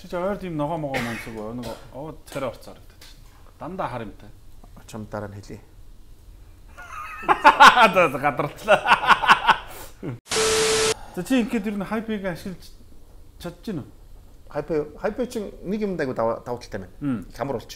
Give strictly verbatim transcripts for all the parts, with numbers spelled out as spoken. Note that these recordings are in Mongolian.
Чи ч ойр тийм ногоо могоо монцог нэг оо царай орцоор гэдэг чинь. Дандаа хар юмтай. Чам дараа нь хэлье. За гадарчлаа. За чи ингээд ер нь хайпыг ашиглаж чадж гинэ үү? Хайп хайп чинь нэг юм дайгуу давуу талтай байна. Хамар болж.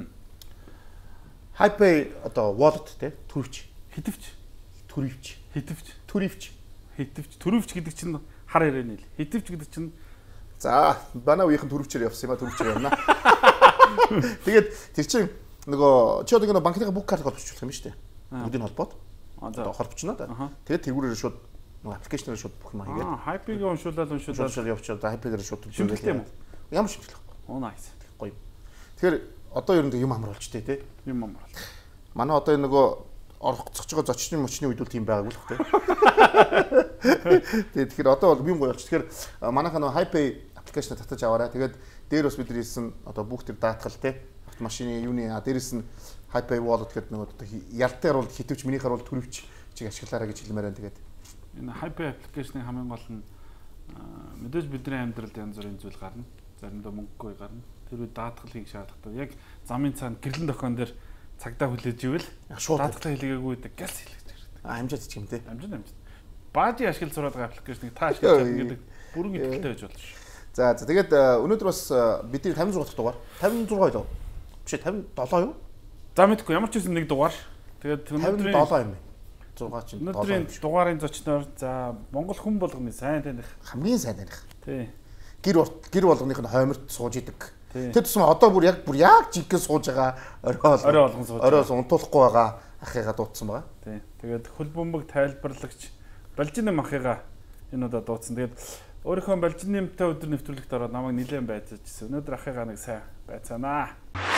Хайп одоо wallet те төрөвч, хитвч, төрөвч, хитвч, төрөвч, хитвч, төрөвч гэдэг чинь хар ярианы л. Хитвч гэдэг чинь за манай үеийнхэн төрөвчээр явсан юм а төрөвчээр явна. Тэгээд тэр чинь нөгөө чи одоо нэг банкныхаа бүх карт холбогдуулах юм шүү дээ. Бүгдийг холбоод. Одоо холбочно да. Тэгээд тэргүүрээр шууд нөгөө аппликейшнээр шууд бүх юм хийгээд. Аа, хайпыг уншуулаад уншуулаад явуулаад хайпээр шууд шимтгэлтэй юм уу? Ямар шимтгэлэх вэ? Оо nice. Гоё. Тэгэхээр одоо ер нь юм амар болж тээ, тэ? Юм амар. Манай одоо энэ нөгөө орохцож байгаа зочны мочны үед бол тийм байгаагүй л тэ. Тэгээд тэгэхээр одоо бол юм гоё болч. Тэгэхээр манайхаа нөгөө хайпэй аппликейшн татаж аваарай. Тэгээд дээр бас бид ирсэн одоо бүх тэр даатгал тэ автомашины юуны дээрээс нь хайпэй wallet гэдэг нөгөө одоо ялтаар бол хитвч минийхаар бол төрөвч чиг ашиглаарай гэж хэлмээр байна. Тэгээд энэ хайпэй аппликейшны хамгийн гол нь мэдээж бидний амьдралд янз бүрийн зүйл гарна. Заримдаа мөнгөгүй гарна. Тэр үед даатгал хийх шаардлагатай. Яг замын цаанд гэрлэн дохион дээр цагдаа хүлээж ивэл шууд даатгалаа хийлгээгүй гэдэг гэлс хийлгэж байгаа. А амжаад ч юм те. Амжаад амжаад. Баажи ашиглаж зураад байгаа аппликейшнийг та ашиглаж чадна гэдэг бүрэн итгэлтэй байж болно шүү. За за тэгээд өнөөдөр бас бидний тавин зурга дахь дугаар тавин зурга юу? Биш тавин долоо юу? За мэдгүй ямар ч юм нэг дугаар. Тэгээд өнөөдрийн долоо юм байна. зургаа чинь өнөөдрийн дугаарын зочноор за Монгол хүн болгоны сайн таних хамгийн сайн таних. Тий. Гэр гэр болгоных нь хойморт сууж идэг. Тэр тусмаа одоо бүр яг бүр яг жинхэнэ сууж байгаа орой орой болгон сууж оройос унтуулахгүй байгаа ахыгаа дуудсан байгаа. Тий. Тэгээд хөл бөмбөг тайлбарлагч Балжины махыгаа энэ удаа дуудсан. Тэгээд өөрийнхөө Балжинымтай өдөр нэвтрүүлэгт ороод намайг нилээн байцаажсэн. Өнөөдөр ахыгаа нэг сайн байцаанаа.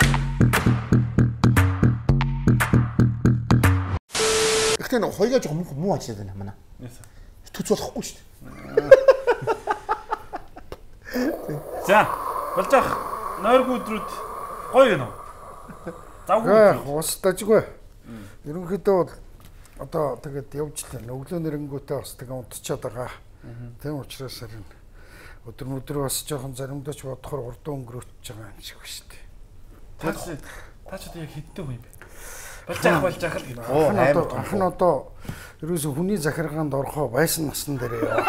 Гэхдээ нэг хоёроо жоохон муу ажиллаад байна манай. Төц болохгүй шүү дээ. За, болж ах нойргүй өдрүүд гоё юм уу? Завгүй ус дажгүй. Ерөнхийдөө бол одоо тэгээд явж л өглөө нэрэнгүүтээ бас тэгээд унтчихад байгаа. Тийм учраас харин өдөр өдөр бас жоохон заримдаа ч бодохоор урд өнгөрөөч байгаа юм шиг ба шүү дээ. Таач таач одоо яг хэдтэй хүн юм бэ? Болж ах болж ах л гэдэг. Оо хайр анхан одоо ерөөсө хүний захиргаанд орохоо байсан насн дээр яа.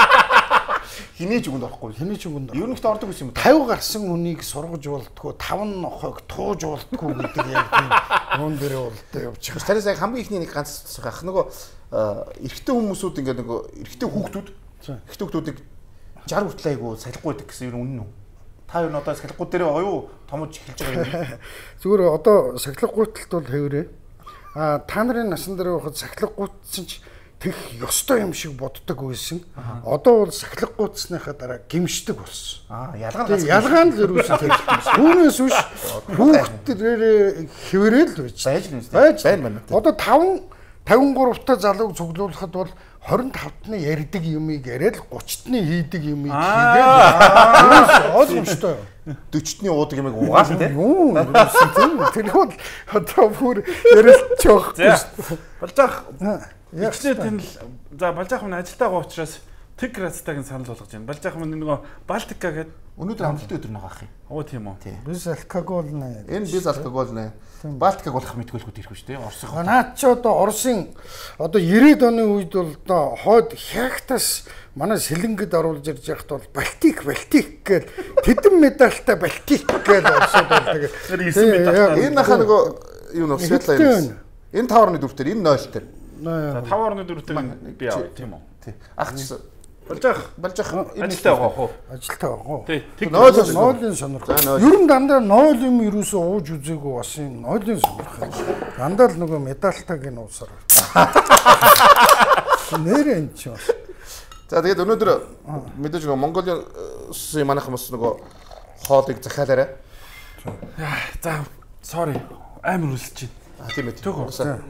Хинээж өгөнд орохгүй. Хинээж өгөнд. Ер нь ихтэй ордог гэсэн юм. тавь гарсан хүнийг сургаж болтгоо таван нохойг тууж болтгоо гэдэг яг тийм юун дээр болтой явж байгаа. Тэрээс яг хамгийн ихний нэг ганц ах нөгөө эрэгтэй хүмүүсүүд ингээд нөгөө эрэгтэй хүүхдүүд эрэгтэй хүүхдүүдийг жар хүртэл айгу салахгүй байдаг гэсэн ер нь үнэн үү? Та ер нь одоо салахгүй дээр байгаа юу? Томож эхэлж байгаа юм. Зүгээр одоо сахилга гуйталт бол хэврээ. А та нарын насан дээр байхад сахилга гуйтсан ч тех ёстой юм шиг боддог байсан. Одоо бол сахилга гуйтсныхаа дараа гимшдэг болсон. Аа ялгаа нь ялгаа нь л ерөөсөө тэр. Түүнээс биш хүүхдэрээ хэврээл л байж. Байж л байж байна. Одоо таван тавин гуравтай залууг цуглуулахад бол хорин тавтны ярьдаг юмыг яриад гуравтны хийдэг юмыг хийгээд ойлгомжтой. дөрвөлтний уудаг юмыг угаал те. Юу ерөөсөө тийм. Тэр бол одоо бүр ярилч жоох. Болж ах Ягчнээ тэнэл за Балжаах минь ажилдаа байгаа учраас тэг градстайг нь санал болгож байна. Балжаах минь нөгөө Балтика гэдэг өнөөдөр амралтын өдөр нэг ах юм. Оо тийм үү. Бис алкогол нэ. Энэ бис алкогол нэ. Балтикаг болох мэдгүүлгүүд ирэх шүү дээ. Оросыг. Наад чи одоо Оросын одоо девяностые оны үед бол одоо хойд хягтас манай сэлэнгэд оруулж ирж яхад бол Балтик Балтик гэж тэдэн медальтай Балтик гэж орсод бол тэгээд энэ нахаа нөгөө юу нөө светлаа юм. Энэ тавар орны дүртэр энэ нойл төр. таван орны дүртэг би яа тийм үү. Тий. Ах чи Балжаах Балжаах ажилтаа байгаа хөө. Ажилтаа байгаа. Тий. Нойлын нойлын сонирхол. Ер нь дандаа нойл юм юусоо ууж үзээгүй бас энэ нойлын сонирхол. Дандаа л нөгөө медальтайг нь уусаар. Нэрээ энэ ч. За тэгээд өнөөдөр мэдээж нөгөө Монголын улсын манайхан бас нөгөө хоолыг захиалаарай. За sorry амар үлсэж байна. А тийм ээ. Төгөө.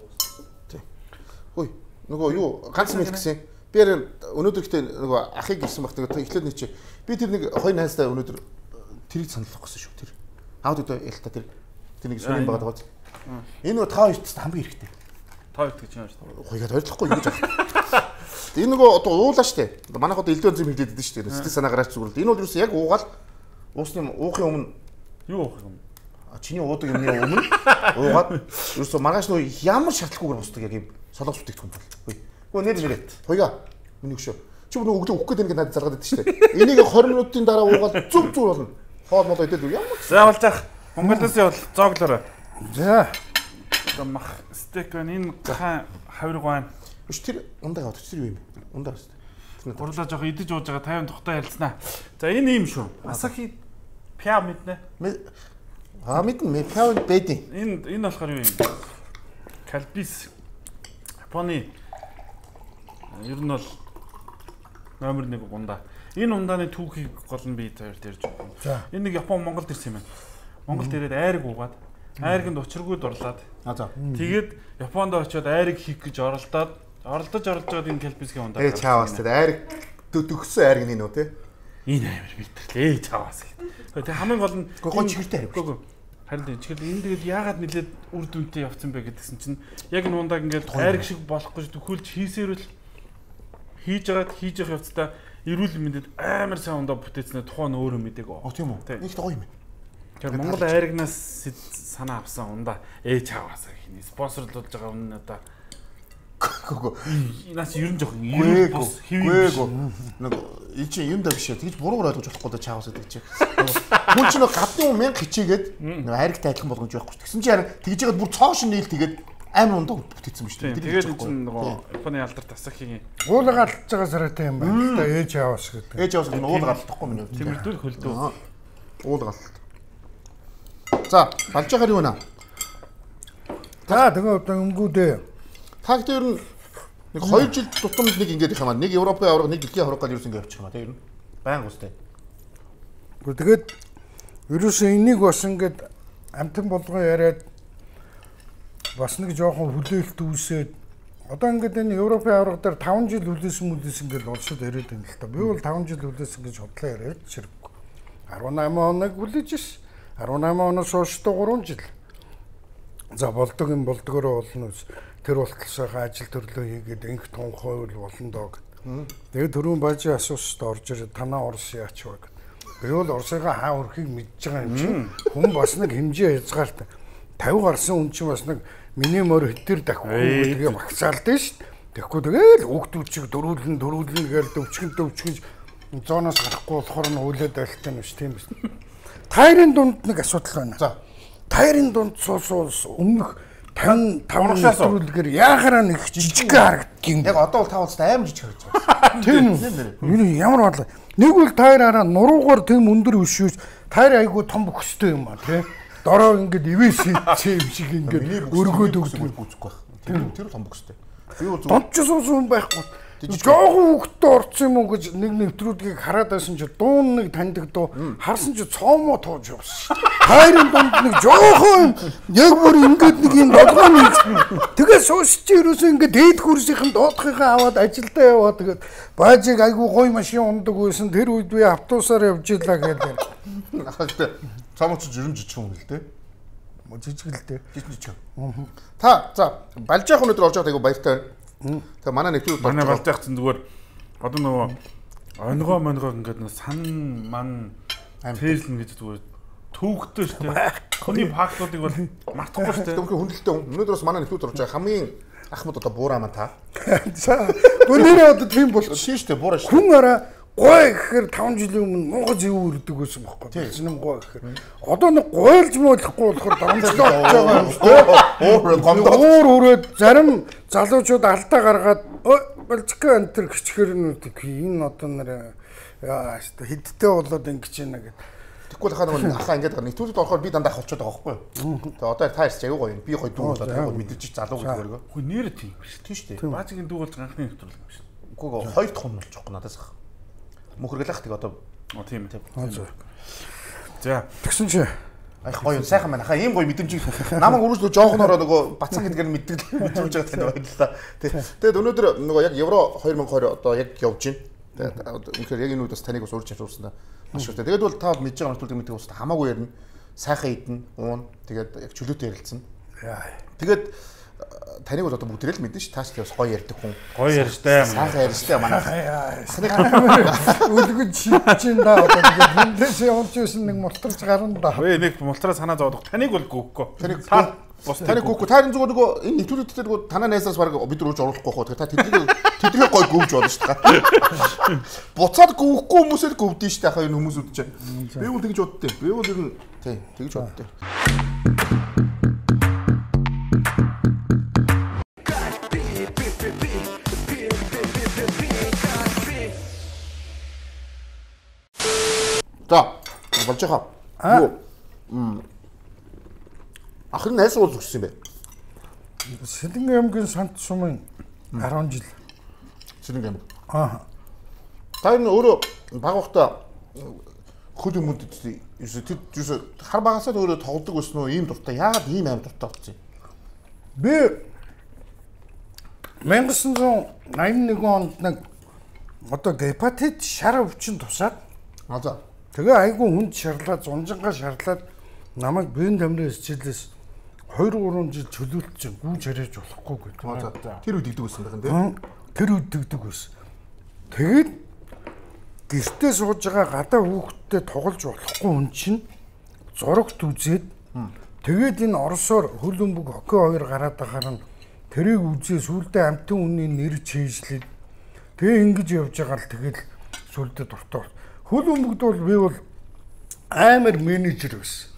Хөөе нөгөө юу ганц мэл гэсэн. Би өнөөдөр ихтэй нөгөө ахыг ирсэн багт нөгөө эхлээд нэг чи би тэр нэг хоёр найзтай өнөөдөр тэрийг сануулах гэсэн шүү тэр. Аауд одоо ялта тэр тэр нэг сүрийн байгаа даа. Энэ нөгөө та хоёрт хамгийн хэрэгтэй. Та хоёрт гэж юм шүү. Хоёроо ойрлохгүй юу гэж байна. Энэ нөгөө одоо уулаа штэ. Манайх одоо элдв зэм хэлээд байдаг штэ. Сэтгэл санаа гараач зүгээр. Энэ бол юу яг уугаал уусны уухын өмнө юу уух юм? Чиний уудаг юмны өмнө уугаад ерөөсөө маргааш нөө ямар шаардлагагүйгээр устдаг яг юм солонгос бүтээгдэхүүн бол. Гүн нэр нэрээ. Хоёга миний хөшөө. Чи бүр өглөө өгөх гэдэг ингээд надад заргаад байдаг шүү дээ. Энийг twenty минутын дараа уугаад зүг зүг болно. Хоол мол идэл ямар. За болж ах. Монголоос явал зооглоорой. За. Мах стейк энэ хаан хавирг байна. Биш тэр ундаа яваад тэр юу юм бэ? Ундаа шүү дээ. Гурлаа жоох идэж ууж байгаа тайван тухтай ярилцсанаа. За энэ юм шүү. Асахи пиа мэднэ. Аа мэднэ мэ пиа бэдин. Энэ энэ болохоор юу юм? Калбис. Японы ер нь бол номер нэг ундаа. Энэ ундааны түүхийг гол нь би таард ярьж байгаа. Энэ нэг Япон Монголд ирсэн юм байна. Монголд ирээд айрыг уугаад айрганд учиргүйд орлаад. Аа за. Тэгээд Японд очиод айрыг хийх гэж оролдоод оролдож оролж байгаа энэ калбисгийн ундаа. Ээ чаавас тэр айрыг төгсөн айрыг нэ нөө те. Энэ амар битэрлээ. Ээ чаавас. Тэгээд хамгийн гол нь гоо чигэртэй айрыг. Гоо. Харин тэгэхээр энэ тэгээд яагаад нэлээд үр дүнтэй явцсан бэ гэдгсэн чинь яг энэ ундааг ингээд айрыг шиг болохгүй төхүүлж хийсээрэл хийж байгаад хийж явах явцдаа эрүүл мэндэд амар сайн ундаа бүтээснээр тухайн өөрөө мэдээг. Оо тийм үү. Нэг гоё юм. Тэгэхээр Монгол айрагнаас санаа авсан ундаа ээ чаавасаа хийнэ. Спонсорлуулж байгаа үнэ одоо гоо. Наас ер нь жоохон эрүүл бус хэвээ. Нэг ий чи юм да биш ээ. Тэгж буруугаар ойлгож болохгүй да чаавасаа гэж. Хүн ч нэг гадны хүн мянга хичээгээд нэг айрагтай адилхан болгож байхгүй. Тэгсэн чи харин тэгж яагаад бүр цоошин нээл тэгээд амар ундаа бүтээсэн юм шүү дээ. Тэгээд чинь нөгөө Японы алдарт Асахигийн уулга алдж байгаа сараатай юм байна. Та ээж аваас гэдэг. Ээж аваас энэ уулга алдахгүй миний хувьд. Тэмэрдүүл хөлдөө. Уулга алд. За, болж байгаа юу нэ? За тэгээ одоо өнгүүдээ. Та гэдэг ер нь нэг two жил тутамд нэг ингэж их юм аа. Нэг Европын авраг, нэг дэлхийн авраг гэж ерөөс ингэ явчих юм аа. Тэр ер нь байнга үстэй. Тэгээд ерөөсөө энийг бас ингээд амтан болгоо яриад бас нэг жоохон хүлээлт үүсээд одоо ингээд энэ Европын авраг дээр five жил хүлээсэн мүлээсэн гэж улсууд яриад байна л та. Би бол five жил хүлээсэн гэж бодлоо яриад чирэггүй. eighteen оног хүлээж ш. eighteen оноос хойш three жил. За болдог юм болдгороо болно. Тэр болтолсойхоо ажил төрлөө хийгээд инх тунхой бол болно доо гэд. Тэгээд түрүүн бажи асуусд орж ирээд танаа Орос яач вэ гэд. Би бол Оросыгаа хаа өрхийг мэдж байгаа юм чинь хүн бас нэг хэмжээ хязгаартай. fifty гарсан хүн чинь бас нэг миний мөр хэтэр дахихгүй тэгээ магсаалдээ ш. Тэгэхгүй тэгээл хүүхдүүд чиг дөрүүлэн дөрүүлэн гээл дөвчгөн дөвчгөж зооноос гарахгүй болохоор нь үйлээд байлтай нь ш тийм биш. Тайрын дунд нэг асуудал байна. За. Тайрын дунд суусуус өмнөх fifty-five нэвтрүүлгээр яахаараа нэг жижиг харагддаг юм. Яг одоо бол тавцтай амар жижиг харагдаж байна. Тийм үү. Ямар бодлоо. Нэг бол тайраараа нуруугаар тийм өндөр өшөөж тайр айгуу том бөхстэй юм аа тий. Дороо ингээд ивэс хийчих юм шиг ингээд өргөөд өгдөг гүцэхгүй байна. Тэр том бөхстэй. Би бол дончсон хүн байхгүй. Жохон хөвгтөө орсон юм уу гэж нэг нэвтрүүлгийг хараад байсан чи дуун нэг таньдаг дуу харсан чи цоомоо тууж явсан. Тайрын дунд нэг жохон яг бүр ингээд нэг юм долгооны тэгээ суусч ерөөсөө ингээд дээд хөрсийнхэн доодхынхаа аваад ажилдаа яваа тэгээд баажиг айгу гоё машин ундаг байсан тэр үед би автобусаар явж илаа гэдэг. Цаамч жирэмж жижиг юм л дээ. Жижиг л дээ. Жижиг. Та за балжаах өнөдөр орж байгааг айгу баяртай байна. Тэгээ манай нэвтрүүлэг манай балжаах чинь зүгээр одоо нөгөө онгоо монгоо ингээд нэг сан ман фэйлн гэж зүгээр төвөгтэй шүү дээ. Хүний фактуудыг бол мартахгүй шүү дээ. Төвхөн хүндлэлтэй хүн. Өнөөдөр бас манай нэвтрүүлэг орж байгаа хамгийн ахмад одоо буураа маа та. За гүнээрээ одоо тийм болчихсон шүү дээ буураа шүү. Хүн араа гой гэхээр five жилийн өмнө муухай зэв үрдэг байсан байхгүй. Тийм гой гэхээр. Одоо нэг гойлж мөөлөхгүй болохоор дамжлаа болж байгаа юм шүү дээ. Уур гомдоо. Уур үрээд зарим залуучууд алдаа гаргаад балжка антер гिचхэр нь энэ одоо нэр яа хэдтэй болоод ингэж байна гэдэг. Тэгвэл хаа нэг ахаа ингэж байгаа. Нэвтрүүлэгт орохоор би дандаа холчод байгаа байхгүй юу? Тэгээ одоо та ярьж аюу гоё. Би гоё дүү болоод аюу мэдэрч залуу гэж өөргөө. Хөө нэр тийм биш. Тийм шүү дээ. Баазгийн дүү болж анхны нэвтрүүлэг юм шүү. Үгүй ээ хоёр дахь хүн болчих واخ надаас ах. Мөхөргөлах тэг одоо тийм тийм. За тэгсэн чи ах гоё сайхан байна. Хаа ийм гоё мэдрэмжийг намайг өрөөсөө жоохнороо нөгөө бацсан гэдгээр нь мэддэг мэдэрч байгаа тань баярлалаа. Тэгээд өнөөдөр нөгөө яг Евро twenty twenty одоо яг явж байна. Тэгээд үнэхээр яг энэ үед бас таныг бас урьж чадуулсан да. Маш их. Тэгээд бол та мэдж байгаа нэвтрүүлэг мэддэг ус хамаагүй ярина. Сайхан идэн, уун. Тэгээд яг чөлөөтэй ярилцсан. Тэгээд таныг бол одоо бүгдээ л мэднэ ш. Тааш тэр гоё ярьдаг хүн. Гоё ярьжтэй. Сайхан ярьжтэй манай. Үлгэж чинь да одоо тэгээд эндээс явж байсан нэг мултарч гарна да. Вэ нэг мултраа санаа зовдох. Таныг бол гүггүй. Таныг таныг гүггүй. Таарин зүгээр нөгөө энэ нэвтрүүлэгт дээр нөгөө танаа найсаас баг бид нар ууж оруулахгүй хоо. Тэгээд та тэднийг тэднийг гоё гүвж болно ш. Буцаад гүвэхгүй хүмүүсээр гүвдэн ш. Хаа энэ хүмүүсүүд чинь. Би бол тэгж боддیں۔ Би бол ер нь тий тэгж боддیں۔ За, болж байгаа. Юу? Мм. Ахын найс уул өгсөн юм бэ? Сэлэнгэ аймгийн Сант сумын арван жил. Сэлэнгэ аймаг. Аа. Та энэ өөрөө баг ухта хөл юмуд юусе тэр юусе хар багасаа өөрөө тоглодог байсан уу? Ийм дуртай. Яагаад ийм аим дуртай болсон юм? Би найман найман нэгэн онд нэг одоо гепатит шар өвчин тусаад аа за. Тэгээ айгүй хүнд шарлаад зунжангаа шарлаад намайг биеийн тамирын хичээлээс хоёр гурван жил чөлөөлчих гүүж харьяаж болохгүй гэдэг. Тэр үед дэгдэг байсан байх нь тийм. Тэр үед дэгдэг байсан. Тэгээд гэртээ сууж байгаа гадаа хүүхдтэй тоглож болохгүй хүн чинь зурагт үзээд тэгээд энэ Оросоор хөлбөмбөг хоккей хоёр гараад байхаар нь тэрийг үзээ сүулдэ амтын үнний нэр чийжлээд тэгээ ингэж явж байгаа л тэгээд сүулдэ дуртай. Хөлбөмбөгд бол би бол амар менежер байсан.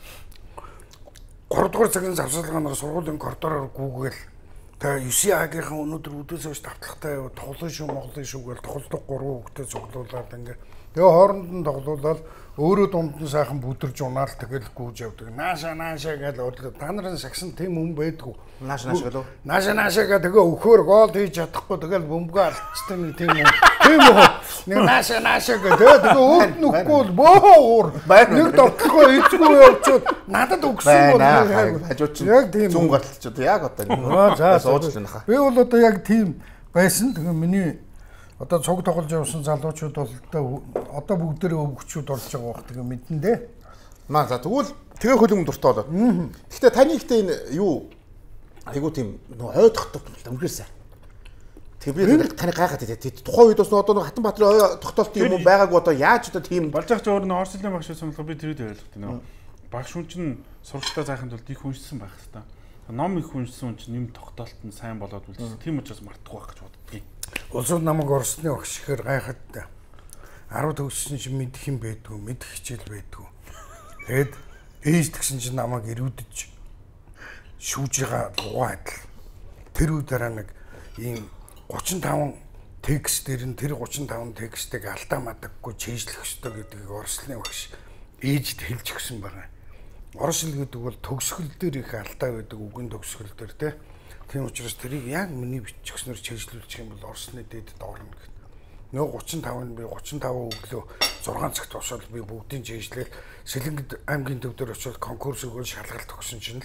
гурав дугаар цагийн завсарлагаар сургуулийн коридороор гүүгээл та девять А-гийнхан өнөөдөр өдөөс хойш давтлагатай тоглоно шүү Монголын шүү гэж тоглолдог гурван хүүхдээ цуглуулад ингээ. Тэгээ хооронд нь тоглуулаад өөрөө дунд нь сайхан бүдэрж унаал тэгэл гүүж явдаг. Нааша нааша гэж орлоо. Та нарын сагсан тийм хүн байдгүй. Нааша нааша гэлөө. Нааша нааша гэж тэгээ өхөөр гол хийж чадахгүй тэгэл бөмбөгөө алдчихсан нэг тийм юм. Тийм үү. Нэг нааша нааша гэж тэгээ өөрт нүхгүй бөө уур. Нэг тоглохгүй эцгүй явчиход надад өгсөн бол хажууд чинь яг тийм зүүн гарталчод яг одоо. За суучлаа наха. Би бол одоо яг тийм байсан. Тэгээ миний одоо цуг тоглож явсан залуучууд бол одоо бүгдээрээ өвгчүүд болж байгаа байх тэгээ мэдэн дээ. Маа за тэгвэл тэгээ хөлөм дуртай болоод. Гэхдээ таны ихтэй энэ юу айгуу тийм нөө ойдох томхирсэн. Тэгээ би таны гайхаад тий тухайн үед бас одоо Хатан Баатрын ой тогтоолт юм уу байгаагүй одоо яаж одоо тийм болж байгаа ч өөр нь Орслын багш сонголоо би тэр үед ойлгох тийм. Багш хүн чинь сурагчтай заахын тулд их хүншсэн байх хэвээр. Ном их хүншсэн хүн чинь юм тогтоолт нь сайн болоод үлдсэн. Тийм учраас мартахгүй байх гэж боддгийг. Улсууд намайг Оросны багш гэхээр гайхаад та. арав төгссөн чинь мэдэх юм байдгүй, мэдэх хичээл байдгүй. Тэгэд ээж тэгсэн чинь намайг ирүүдэж шүүж байгаа лугаа адил. Тэр үе дараа нэг ийм гучин таван текст дээр нь тэр гучин таван текстийг алдаа мадаггүй чийжлэх ёстой гэдгийг Оросны багш ээжд хэлж өгсөн байна. Орос хэл гэдэг бол төгсгөл дээр их алдаа байдаг, үгийн төгсгөл дээр тий. Тийм учраас тэрийг яг миний бичгснээр чийжлүүлчих юм бол Оросны дээдэд орно гэх. Нөгөө гучин тавыг би гучин таван өглөө зургаан цагт босоод би бүгдийг чийжлээл Сэлэнгэд аймгийн төв дээр очиод конкурс өгөөл шалгалт өгсөн чинь л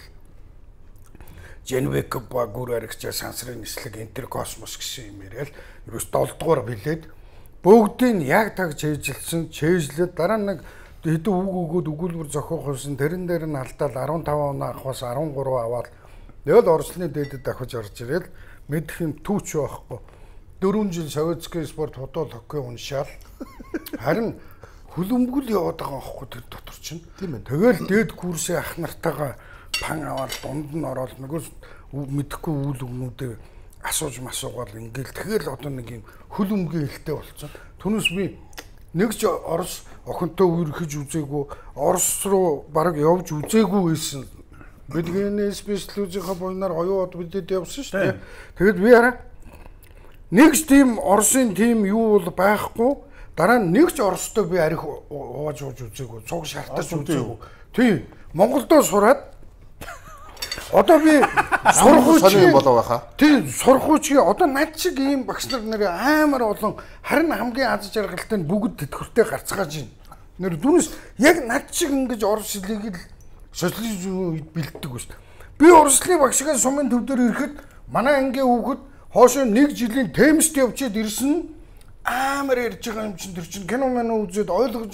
Женвек багур аригчаа сансрын нислэг энтер космос гэсэн юм яриад ерөөс долоо дугаар билээд бүгдийг яг таг чийжилсэн чийжлээд дараа нэг хэдэн үг өгөөд өгүүлбэр зохиох болсон тэрэн дээр нь алдаал арван таван оноо авахаас арван гурав аваад тэгэл Оросны дээдэд давхиж орж ирэл мэдэх юм түүч байхгүй дөрвөн жил советский спорт футбол хоккей уншаал харин хөлбөмбөл яваад байгаа байхгүй тэр дотор чинь тэгэл дээд курсын ах нартайгаа пан аваад дунд нь ороод нөгөө мэдэхгүй үйл өгнүүдээ асууж масуугаал ингээл тэгэл одоо нэг юм хөлбөмбөгийн хэлтэй болцсон түүнээс би нэг ч Орос охинтой үерхэж үзээгүй Орос руу бараг явж үзээгүй байсан бидний специализийнхаа буйнаар оюун од бидэд явсан шүү дээ тэгэд би хараа нэг ч тийм Оросын тийм юу бол байхгүй дараа нь нэг ч Оростой би арих ууж ууж үзээгүй цуг шалтаж үзээгүй тийм Монголдоо сураад одоо би сурахуйч болоо байхаа. Тийм сурахуйч одоо над шиг ийм багш нар нэр амар олон харин хамгийн аз жаргалтай нь бүгд тэтгэвртэй гарцгааж байна. Нэр дүнс яг над шиг ингэж Орос хэлийг л социализм үед бэлддэг ба шүү. Би Орослын багшгаа сумын төв дээр ирэхэд манай ангийн хүүхэд хоошоо нэг жилийн темст явчихэд ирсэн амар ярьж байгаа юм чинь тэр чинь кино мэн үзээд ойлгож байгаа юм чинь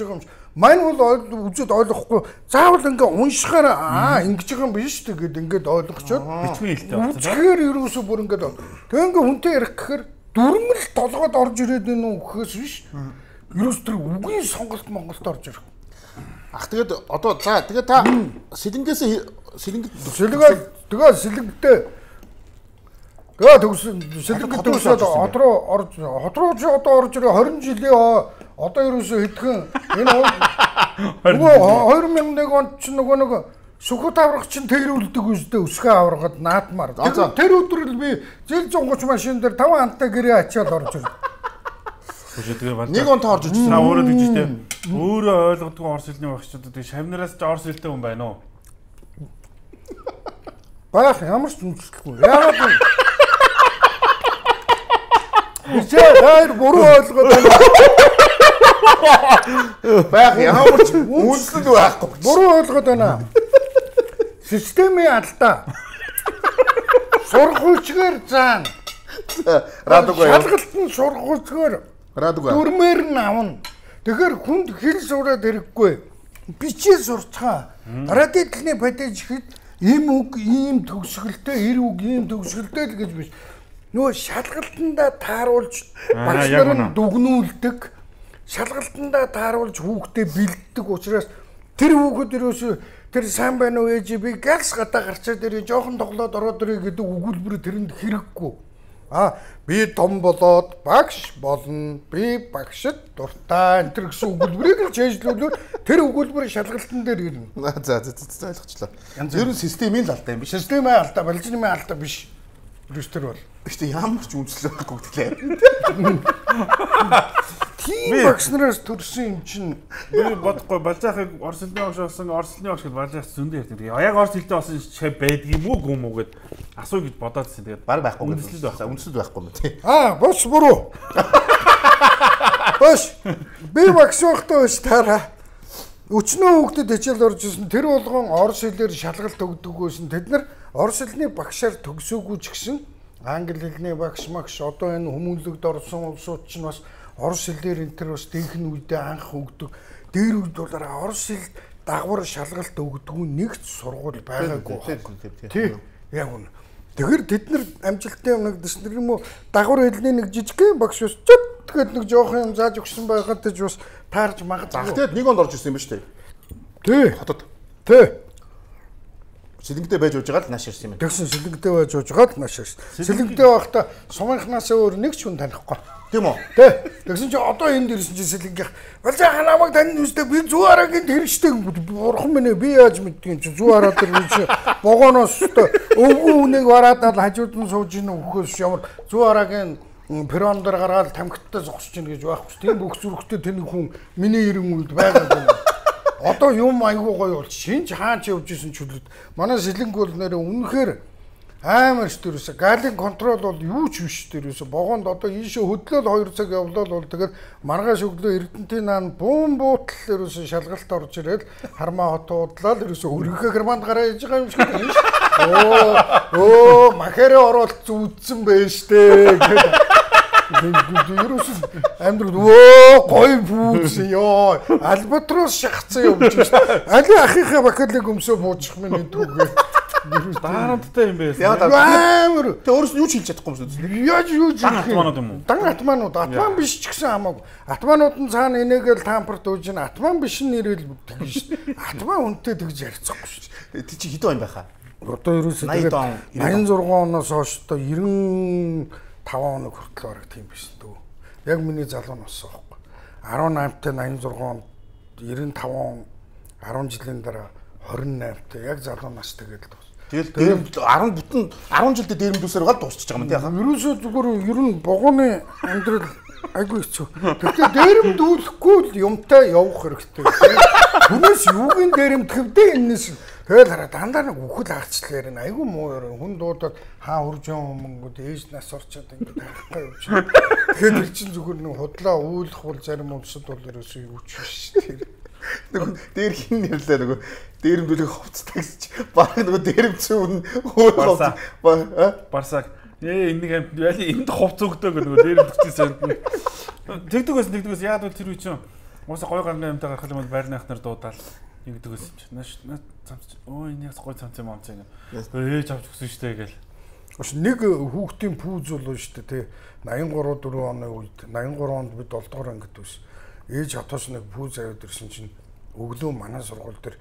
Мань бол үзээд ойлгохгүй. Заавал ингээ уншихаараа аа ингэж байгаа юм биш тэгээд ингээд ойлгочоод бичгийн хэлтэй байна. Тэгэхээр ерөөсөө бүр ингээд тэг ингээ хүнтэй ярих гэхээр дүрмэл толгойд орж ирээд байна уу гэхээс биш. Ерөөс тэр үгийн сонголт Монголд орж ирэх. Ах тэгээд одоо за тэгээд та сэлэнгээс сэлэнгэд сэлгээ тэгээ сэлэнгтэй тэгээ төгсөн сэлэнгэд төгсөөд хот руу орж хот руу ч одоо орж ирээ хорин жилийн одоо ерөөсөө хэдхэн энэ хоёр мянган нэг онд ч нөгөө нэг сүхөт аврах чинь тэр үлдэг үстэй өсгөө аврахад наадмаар. Тэр өдөр л би зэл зонгоч машин дээр таван хантай гэрээ ачаад орж ирв. Нэг он таарж ирсэн. Та өөрөө тэгж штэ. Өөрөө ойлгодгүй орс хэлний багчдад тэг шавнараас ч орс хэлтэй хүн байна уу? Баах ямар ч үнэлэхгүй. Яагаад вэ? Бичээ хайр буруу ойлгоод байна. Баах ямар ч үнэлэл байхгүй. Буруу ойлгоод байна. Системийн алдаа. Сургуульчгаар заан. Радугаа. Шалгалт нь сургуульчгаар радугаа. Дүрмээр нь авна. Тэгэхээр хүнд хэл сураад хэрэггүй. Бичээ сурцгаа. Радиотлны падэж ихэд ийм үг ийм төгсгөлтэй, эр үг ийм төгсгөлтэй л гэж биш. Нөгөө шалгалтандаа тааруулж багшлаар нь дүгнүүлдэг. Шалгалтандаа тааруулж хүүхдэд бэлддэг учраас тэр хүүхэд ерөөсөө тэр сайн байна уу ээж би галс гадаа гарчаад ирээ жоохон тоглоод ороод ирээ гэдэг өгүүлбэр тэрэнд хэрэггүй. А би том болоод багш болно. Би багшд дуртай энэ төр гэсэн өгүүлбэрийг л чэйжлүүлвэл тэр өгүүлбэр шалгалтын дээр ирнэ. За за за ойлгочлаа. Ер нь системийн л алдаа юм биш. Системийн алдаа, балжинмын алдаа биш. Юустэр бол. Гэхдээ ямар ч үнэлэл байхгүй гэлээ. Тийм багш нараас төрсөн юм чинь би бодохгүй балжаахыг орс хэлний багш болсон орс хэлний багш гэж балжаас зөндөө ярьдаг. Яг орс хэлтэй болсон ч байдаг юм уу гүм үү гэд асуу гэж бодоодсэн. Тэгээд баг байхгүй үнэлэл байх. Үнэлэл байхгүй юм тий. Аа, бос буруу. Бос. Би багш байхдаа биш таараа. Өчнөө хүүхдэд хичээл орж ирсэн тэр болгон орс хэлээр шалгалт өгдөг байсан. Тэд нар орс хэлний багшаар төгсөөгүй ч гэсэн англи хэлний багш магш одоо энэ хүмүүнлэгд орсон улсууд ч бас орс хэлээр энэ төр бас дэнхэн үедээ анх өгдөг. Дээр үед бол орс хэл дагвар шалгалт өгдөг нэгч сургууль байгаагүй. Тий. Яг үнэ. Тэгэхээр тэд нар амжилттай юм нэгдэс нэр юм уу дагвар хэлний нэг жижигхэн багш ус чөт тэгэхэд нэг жоох юм зааж өгсөн байхад ч бас таарж магадгүй. Тэгэхэд нэг онд орж ирсэн юм ба шүү дээ. Тий. Хотод. Тий. Сэлэнгтэй байж ууж байгаа л нааш ирсэн юм. Тэгсэн сэлэнгтэй байж ууж байгаа л нааш ирсэн. Сэлэнгтэй байхдаа сумынхнаас өөр нэг ч хүн танихгүй. Тийм үү? Тий. Тэгсэн чи одоо энд ирсэн чи сэлэнгийнх. Балжаа ханамаг тань үстэй би зүү арагийн тэрчтэй бурхан минь би яаж мэдтiin чи зүү араа тэр чи богоноос өвгөн үнийг вараадаад хажууд нь сууж ийн өгөхөөс ямар зүү арагийн перрон дээр гараад тамхиттай зогсож ийн гэж байхгүй. Тийм бүх зүрхтэй тэнэг хүн миний ирэн үед байгаа юм. Одоо юм айгүй гоё бол шинж хаач явж исэн чөлөөд манай сэлэнг бол нэрээ үнэхээр амар ш төрөөсө галын контрол бол юу ч биш төрөөсө богонд одоо ийшээ хөдлөөл хоёр цаг явлаа бол тэгэхээр маргааш өглөө Эрдэнтийн наан буун буутал ерөөсө шалгалт орж ирээд хармаа хот уудлаа ерөөсө өргөхө германд гараа яж байгаа юм шиг байна ш. Оо оо махарэ оролт зүудсэн байж тээ гэдэг. Ерөөсөө амьдрал өө гой бүүс ёо альбатрос шахацсан юм биш. Али ахийнхаа бакалиг өмсөө буучих минь түүгээ. Дарамттай юм байсан. Амар. Тэ өөрөөс нь юу ч хийж чадахгүй юм шүү. Яаж юу ч атманууд юм уу? Дан атманууд, атман биш ч гэсэн хамаагүй. Атманууд нь цаана энийгэл тампарт ууж ин атман биш нь нэрэл тэгнэ шүү. Атман үнтэй тэгж ярицахгүй шүү. Тэ чи хэдэн он байхаа? Одоо ерөөсөө тэгээд восемьдесят шесть оноос хойш одоо девяносто таван хоног хүртэл бараг тийм байсан дөө. Яг миний залуу нас байхгүй. деснаймтай восемьдесят шесть онд девяносто таван десять жилийн дараа двадцать восемь яг залуу нас тэгээд л. Тэгэл дээрэм десять бүтэн десять жилдээ дээрэм дүүсээр гал дуусчих байгаа юм тий хаа. Ерөөсөө зүгээр ер нь богооны амьдрал айгүй хэцүү. Тэгтээ дээрэм дүүлэхгүй л юмтай явах хэрэгтэй. Хүнээс юугийн дээрэмтгэвдээ энэс тэгэл хараа дандаа нэг үхэл агчлаар энэ айгүй муу хүн дуудаад хаа хурж юмгууд ээж нас орчоод ингэ харахгүй юм чинь. Тэгэхээр ил чин зүгээр нэг худлаа үүлэх бол зарим өмсөд бол ерөөсөө юу ч биш тийм. Нөгөө дээр хин нэрлээ нөгөө дээрэмдүүлэх хувцтай гэж баг нөгөө дээрэмцэн үн өөр хувц барсаг ээ энэ нэг амт яли энд хувц өгдөг нөгөө дээрэмдчихсэн санд тэгдэг байсан тэгдэг байсан яад бол тэр үе чинь Уусаа гой гарны юмтай гарах юм бол байрных нар дуудаал ингэдэг гэсэн чинь. Наш цамц өө энэ гой цамц юм амц ингэ. Ээж авч өгсөн шүү дээ гэл. Бас нэг хүүхдийн пүүз болоо шүү дээ тий. восемьдесят три дөрөв оны үед восемьдесят три онд бид долоо дугаар ангид биш. Ээж хатоос нэг пүүз аваад ирсэн чинь өглөө манай сургууль дээр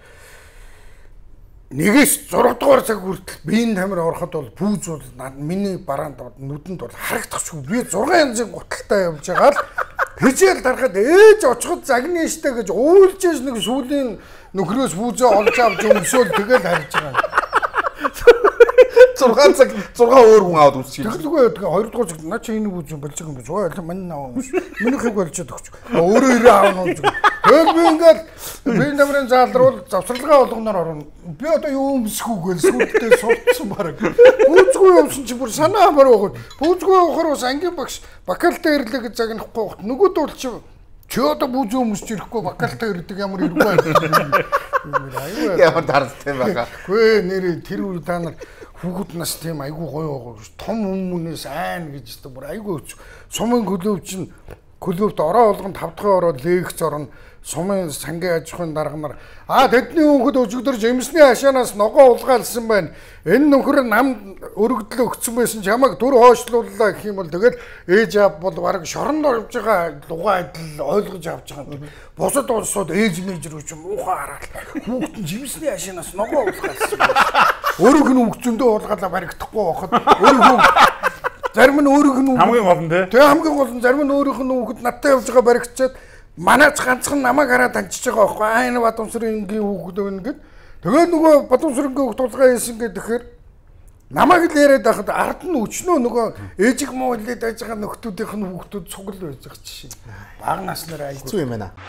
нэгээс зураг дугаар цаг хүртэл биеийн тамир ороход бол пүүз бол миний бараанд нүдэнд бол харагдахгүй. Би зураг янзын гуталтай явж байгаа л хичээл дарахад ээж очиход загны штэ гэж уйлж ээж нэг сүүлийн нөхрөөс пүүзээ олж авч өмсөөл тэгэл харж байгаа. зургаан цаг зургаан өөр хүн аваад үзчих. Тэгэлгүй тэгээ хоёр дахь цаг наа чи энэ үгүй юм болж байгаа юм биш. Ой аль мань наа. Минийхийг болчиход өгч. Өөрөө ирээ аавна гэж. Тэгэл би ингээл би намрын заалруул завсралгаа болгоноор орно. Би одоо юу өмсөхүүгээл сүлдээ сурцсан баг. Пүүзгүй юмсан чи бүр санаа амар байгаа. Пүүзгүй явахаар бас ангийн багш бакалтай ирлээ гэж загнахгүй багт. Нөгөө дүүл чи чи одоо пүүз өмсч ирэхгүй бакалтай ирдэг ямар иргүй байх. Ямар даралтай байгаа. Гүй нэр тэр үе та нар хүүхэд нас тийм айгүй гоё байгаа гэж том хүмүүнээс айн гэж өстө бүр айгүй өч сумын клуб чинь клубт ороо болгонд тав дахь ороод лекц орно сумын сангийн аж ахуйн дарга нар а тэдний хүүхэд өжигдөр жимсний хашаанаас ногоо улгаалсан байна энэ нөхөр нам өргөдлөө өгсөн байсан ч хамааг дүр хойшлууллаа гэх юм бол тэгэл ээж аав бол баг шоронд орж байгаа лугаа адил ойлгож авч байгаа юм бусад улсууд ээж мэж рүү ч муухай хараад хүүхэд нь жимсний хашаанаас ногоо улгаалсан өөрөөх нь хөгцөндөө уулгаалаа баригдахгүй байхад өөрөөх зарим нь өөрөөх нь хамгийн гол нь тэгээ хамгийн гол нь зарим нь өөрөөх нь хүүхэд надтай явж байгаа баригдчихэд манайч ганцхан намайг хараад таньчиж байгаа байхгүй аа энэ Бадамсрын энгийн хүүхэд өгнө гэд тэгээ нөгөө Бадамсрын хүүхэд тулгаа хийсэн гэхээр намайг л яриад байхад ард нь өчнөө нөгөө ээжиг муу хэлээд байж байгаа нөхдүүдийнх нь хүүхдүүд цугл байж байгаа чинь бага наснаар айгүй хэцүү юм байна.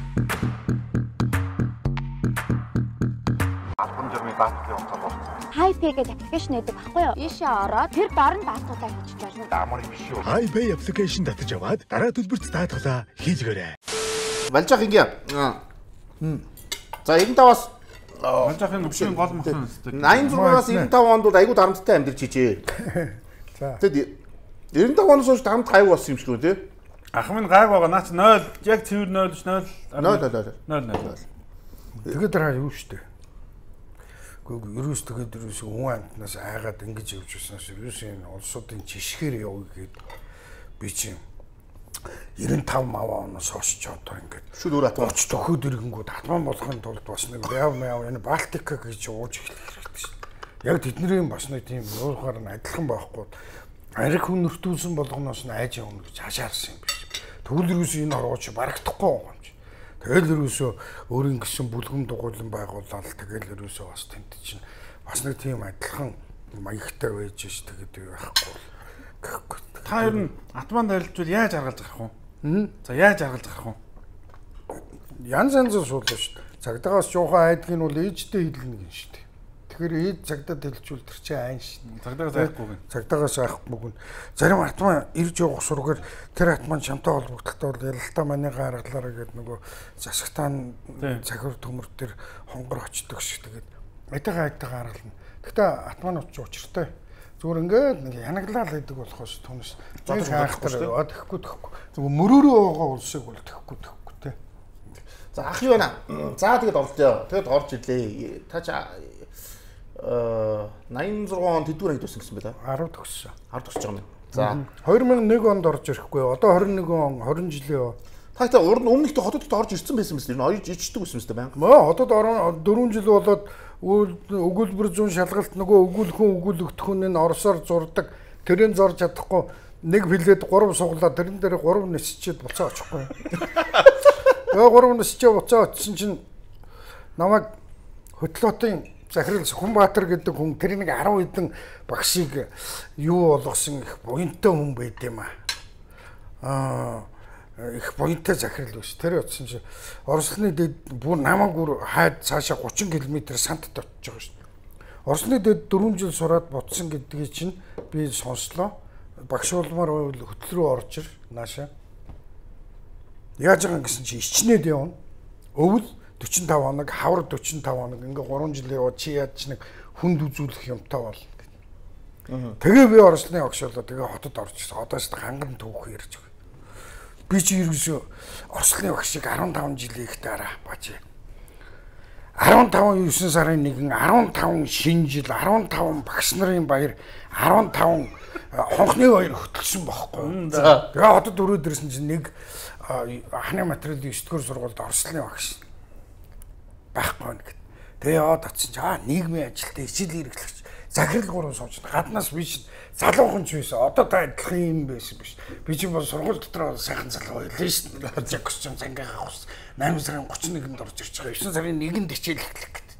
Hi-Pay гэдэг аппликейшн гэдэг баггүй юу? Ийшээ ороод тэр доор нь даатгалаа хийж байна. Амар юм шүү. Hi-Pay аппликейшн татаж аваад дараа төлбөрт даатгалаа хийлгээрэй. Балжах ингээ. За девяносто пять-аас Балжахын өвчин гол мохсон өстэй. восемьдесят шестаас девяносто пять онд бол айгүй дарамттай амьдарч хийжээ. За. Тэгэд девяносто пять оноос хойш дарамт гайгүй болсон юм шиг үү те? Ах минь гайг байгаа. Наач ноль яг цэвэр ноль ш ноль ноль ноль ноль ноль. Тэгээд дараа юу штэ. Гэхдээ ерөөс тэгээд ерөөс хүн амтнаас айгаад ингэж явж байснаас ерөөс энэ улсуудын жишгээр явъя гэд би чинь девяносто пять мав оноос хойш ч одоо ингээд шүд өөр атгаач төхөд ирэнгүүд атман болохын тулд бас нэг яв яв энэ Балтика гэж ууж эхлэх хэрэгтэй шин. Яг тэдний бас нэг тийм уурхаар нь адилхан байхгүй. Ариг хүн нөртүүлсэн болгоноос нь айж явна гэж хашаарсан юм биш. Тэгвэл ерөөс энэ орооч барагдахгүй юм. Тэгэл ерөөсөө өөрийн гисэн бүлгэн дугуйлан байгууллаа л тэгэл ерөөсөө бас тэмт чинь бас нэг тийм адилхан маягтай байж ш тэгээд байхгүй гэхгүй. Та ер нь атман дайлжвал яаж аргалж гарах вэ? За яаж аргалж гарах вэ? Янз янзын суулаа ш. Цагдаагаас жуухан айдгийг нь бол ээжтэй хэлнэ гин ш. Тэгэхээр ээж цагдаад хэлжүүл тэр чинь айн ш. Цагдаагаас айхгүй гин. Цагдаагаас айхгүй гин. Зарим атман ирж явах сургаар тэр атман чамтай холбогдолтой бол ялалтаа манайгаа аргалаараа гэдэг нөгөө засагтаан цахир төмөр төр хонгор очдог шиг тэгээд айдагаа айдагаа аргална. Гэхдээ атман уч учиртай. Зүгээр ингээд нэг янаглал гэдэг болохоос түнс. Зодож хайхтар тэгэхгүй тэгэхгүй. Зүгээр мөрөөрөө байгаа улсыг бол тэгэхгүй тэгэхгүй те. За ах юу байна? За тэгээд орлоо. Тэгээд орж ирлээ. Та ч э ninety six онд хэдүүр ангид байсан гэсэн бэ та? ten төгссөн. ten төгсөж байгаа юм. За two thousand one онд орж ирэхгүй. Одоо twenty-one он twenty жилийн та та урд өмнөхд хотодод орж ирсэн байсан мэт. Энэ оёж ичдэг байсан мэт байнга. Мөө хотод four жил болоод өгүүлбэр зүүн шалгалт нөгөө өгүүлхэн өгүүлэгдэхүүн нь орсоор зурдаг. Тэрэн зорж чадахгүй нэг билет three суглаа. Тэрэн дээр three нисчихэд буцаа очихгүй. Тэгээ three нисчээ буцаа очсон чинь намайг хөтлөөтийн Захирал Сүхэнбаатар гэдэг хүн тэр нэг ten хэдэн багшийг юу болгосон их буянтай хүн байд юм аа. Аа их буянтай захирал биш. Тэр утсан чи Оросны дэд бүр намайг бүр хайд цаашаа thirty км сантад очиж байгаа шүү дээ. Оросны дэд four жил сураад буцсан гэдгийг чинь би сонслоо. Багш улмаар хөтөл рүү орж ир наашаа. Яаж байгаа гэсэн чи ичнээд явна. Өвөл forty-five хоног, хавар forty-five хоног ингээ three жил яваад чи яаж нэг хүнд үзүүлэх юмтай болно. Тэгээ би Оросны огшоолоо тэгээ хотод орж ирсэн. Одоо ч ханган түүх ярьж байгаа. Би чи ерөөсөө Орслын багшийг арван таван жилийн их дараа бааж. арван таван девэн сарын нэгэн арван таван шинэ жил арван таван багш нарын баяр арван таван хонхны баяр хөтлсөн бохоггүй. Тэгээ одоо дөрөв дэрсэн чинь нэг ахны материалын девдүгээр сургуульд Орслын багш байхгүй нэг. Тэгээ яваад атсан чи аа нийгмийн ажилтаа ижил хэрэглэгч захирал гурван сууж гаднаас би чинь залуухан ч байсан. Одоо та адилхан юм байсан биш. Би чинь бол сургууль дотор сайхан залуу байлаа шүү дээ. Жагс ч зангийнхаа хус восемь сарын тридцать нэгэнд орж ирж байгаа. девять сарын нэгэнд хичээл эхлэх гэдэг.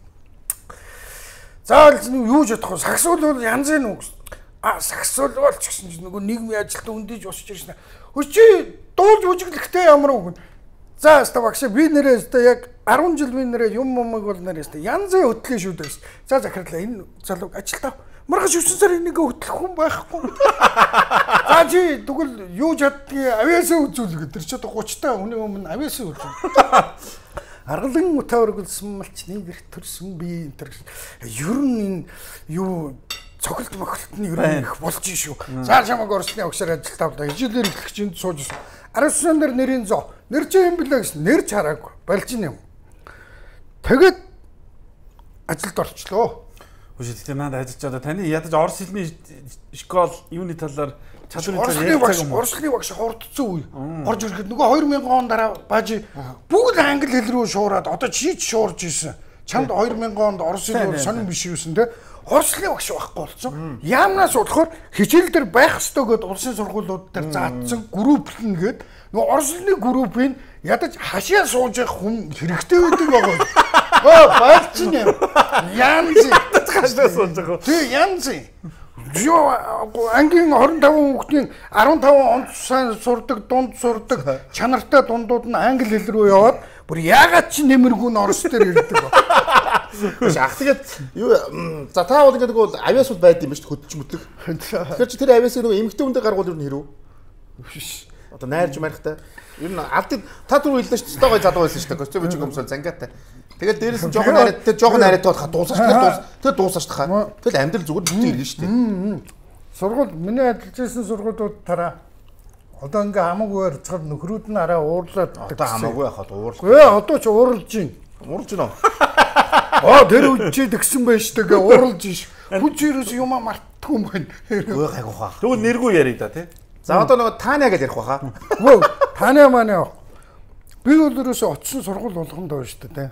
Заавал юу ч бодохгүй саксуул бол янз нь үг. А саксуул бол ч гэсэн чинь нөгөө нийгмийн ажилтаа өндөөж босч ирсэн. Өчи дуулж бүжиглэхтэй ямар үг. За өстө багш би нэрээ өстө яг арван жил би нэрээ юм юмыг бол нэрээ өстө янзын хөтлөө шүү дээ. За захирлаа энэ залууг ажилтаа маргаш девять сарын нэг хөтлөх хүн байхгүй. За чи тэгвэл юу чаддгийг авьяасаа үзүүлэх гэдэг чи одоо тридцать та хүний өмнө авьяасаа үзүүл. Аргалан утааргуулсан малч нэг их төрсөн би энэ ер нь энэ юу цохилт мохилтны ер нь их болж шүү. За чамаг Орсны огшоор ажилтаа болоо. Ижилэр ихлэгчэнд сууж. Аравсан дээр нэрийн зоо. Нэр чи юм билээ гэсэн нэр чараагүй. Болж юм. Тэгэд ажилд орчлоо. Үгүй тийм надад ажиж одоо таны ядаж орос хэлний школ юуны талаар чадварын талаар ярьж байгаа юм. Орслын багш хурдцсан үе. Орж ирэхэд нөгөө две тысячи он дараа бааж бүгд англи хэл рүү шуураад одоо чийч шуурж исэн. Чамд две тысячи онд орос хэл бол сонирн биш юусэн те. Орслын багш байхгүй болсон. Яамнаас болохоор хичээл дээр байх ёстой гэд улсын сургуулиуд дээр заадсан групплэн гээд нөгөө орслын группийн ядаж хашаа сууж явах хүн хэрэгтэй байдаг байгаа. Оо баалч юм. Янз хашаа сууж байгаа. Тэг янз. Юу ангийн двадцать пять хүүхдийн15онд сайн сурдаг, дунд сурдаг, чанартай дундууд нь англи хэл рүү яваад бүр яагаад ч нэмэргүй н орос дээр ирдэг ба. Ах тэгээд юу за та бол ингээд нөгөө авиас бол байд юм ба шүү хөдөлж мөтлөг. Тэгэхээр чи тэр авиасыг нөгөө эмгтэй хүндээ гаргуул юу нэрв? Биш. Одоо найрж марихтай. Ер нь алдыг та түр хэллээ шүү дээ. Стогой залуу байсан шүү дээ. Костюм ч юмсол зангаатай. Тэгээд дээрээс нь жоохон найраад тэр жоохон найраад туулах дуусаж тэр дуус тэр дуусаж тахаа. Тэгэл амьдрал зүгээр бүтэн ирнэ шүү дээ. Сургууль миний ажиллаж байсан сургуулиуд тараа одоо ингээ хамаагүй харцгаар нөхрүүд нь араа уурлаад одоо хамаагүй яхад уурлах. Өө одоо ч уурлж байна. Уурлж байна. Аа тэр үе чи тэгсэн байж тэгээ уурлж ш. Хүн чирээс юм мартдаггүй юм байна. Өө гайгүй хаа. Тэгвэл нэргүй ярий да тий. За одоо нөгөө таанаа гэж ярих баха. Өө таанаа маань би бол ерөөсө очсон сургууль болгонд байна шүү дээ.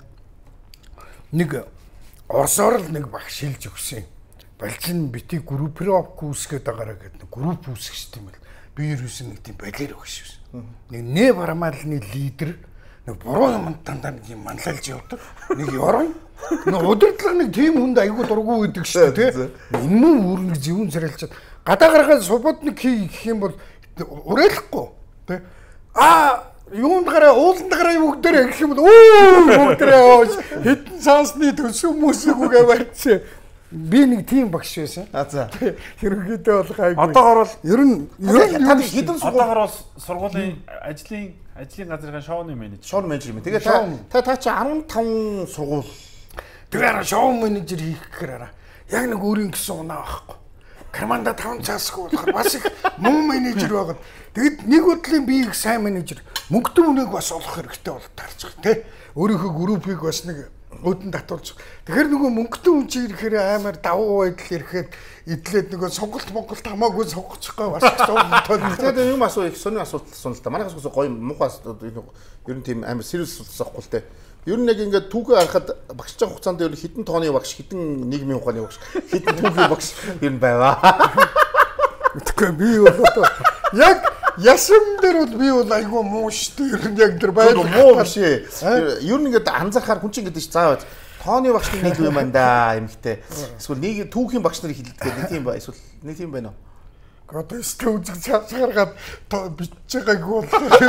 Нэг орсоор л нэг багш шилж өгсөн. Балжин бити группроо гүйсгээд байгаараа гэдэг групп үүсгэж шүү дээ. Би ерөөсөө нэг тийм балер өгш шүү. Нэг нэ барамаалны лидер нэг буруу юмд дандаа нэг юм манлайлж явдаг. Нэг орон нэг удирдлага нэг тийм хүнд айгүй дургу гэдэг шүү дээ. Энэ мөн үүрнэг зөвүүн царайлчаад гадаа гаргаад субодник хийх юм бол уриалахгүй тий. Аа юунд гараа ууланд гараа бүгдээрээ гэх юм бол өө бүгдээрээ хэдэн цаасны төсөв хүмүүсгүйгээ барьцсан. Би нэг тийм багш байсан. А за. Хэрвээ бол гайгүй. Одоогор бол ер нь ер нь хэдэн одоогор бол сургуулийн ажлын ажлын газрын шоуны менежер. Шоуны менежер юм. Тэгээ та та та чи15сургууль. Тэгээ шоу менежер хийх гэхээр яг нэг өөрийн гэсэн унаа байхгүй. Карманда таван цаасгүй болохоор бас их мөн менежер байгаад тэгэд нэг бодлын би их сайн менежер мөнгөтэй үнийг бас олох хэрэгтэй бол тарж байгаа тий. Өөрийнхөө группийг бас нэг өөдөн татуулж. Тэгэхээр нөгөө мөнгөтэй үн чи ирэхээр амар давуу байдал ирэхэд идлээд нөгөө сонголт монголт хамаагүй сонгочихгүй бас тоон. Тэгээд юм асуу их сони асуулт асуул та. Манайхаас гоё муухай ер нь тийм амар serious асуулт байхгүй л те. Ер нь яг ингээд түүхээ харахад багш чаг хугацаанд ер нь хитэн тооны багш, хитэн нийгмийн ухааны багш, хитэн түүхийн багш ер нь байгаа. Тэгэхгүй би бол одоо яг ясам дээр бол би бол айгүй муу шүү дээ. Ер нь яг тэр байл муу биш ээ. Ер нь ингээд анзаархаар хүн чинь гэдэг чинь заавал тооны багшны нийлүү юм байна да эмхтэй. Эсвэл нэг түүхийн багш нарыг хилдэг нэг тийм ба эсвэл нэг тийм байна уу? Одоо стүүж цааш гаргаад бичиж байгаагүй бол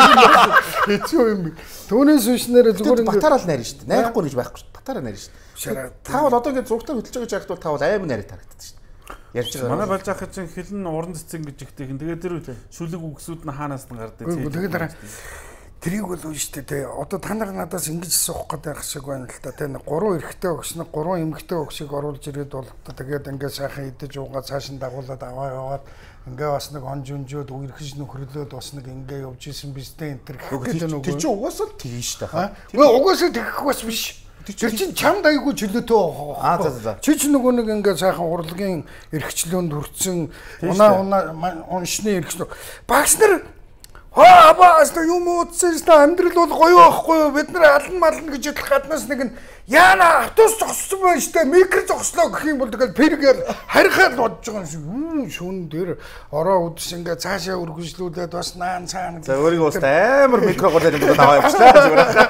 хэцүү юм. Түүнээс биш нэрэ зүгээр ингээд батарал найрна шүү дээ. Найрахгүй гэж байхгүй шүү дээ. Батараа найрна шүү дээ. Та бол одоо ингээд зургатаар хөтлөж байгаа жагт бол та бол аймаг найраад харагддаг шүү дээ. Ярьж байгаа. Манай болж ахад чинь хилэн уран цэцэн гэж ихтэй хин. Тэгээд тэр шүлэг үгсүүд нь хаанаас нь гардаг. Тэгээд дараа Тэрийг бол үн штэ те. Одоо та нар надаас ингэж асуух гэдэг байх шиг байна л та. Тэ нэг гурван эрэгтэй өгс нэг гурван эмэгтэй өгсийг оруулж ирээд бол тэгээд ингээд сайхан идэж уугаад цааш нь дагуулад аваа яваад ингээ бас нэг он жүнжөөд үерхэж нөхрөлөөд бас нэг ингээ явж исэн бистэй энэ төр гэдэг нэг. Тэр чинь угаасаа тэгэн штэ хаа. Үгүй угаасаа тэгэх бас биш. Тэр чинь чамд айгүй чөлөөтэй аа за за. Чи ч нөгөө нэг ингээ сайхан урлагийн эрхчлөөнд хүрсэн унаа унаа уншны эрхчлөө. Багш нар хаа абаас юм утсан ста амьдрал бол гоё байхгүй юу? Бид нар алан мална гэж хэлэх гаднаас нэг нь яана автобус зогссон байна штэ микро зогслоо гэх юм бол тэгэл пергээр харихаар бодож байгаа юм шиг. Үн шүн дээр ороо үдс ингээ цаашаа үргэлжлүүлээд бас наан цаана. За өөрийгөө бас амар микро голоод юм аваа явчихлаа зүгээр.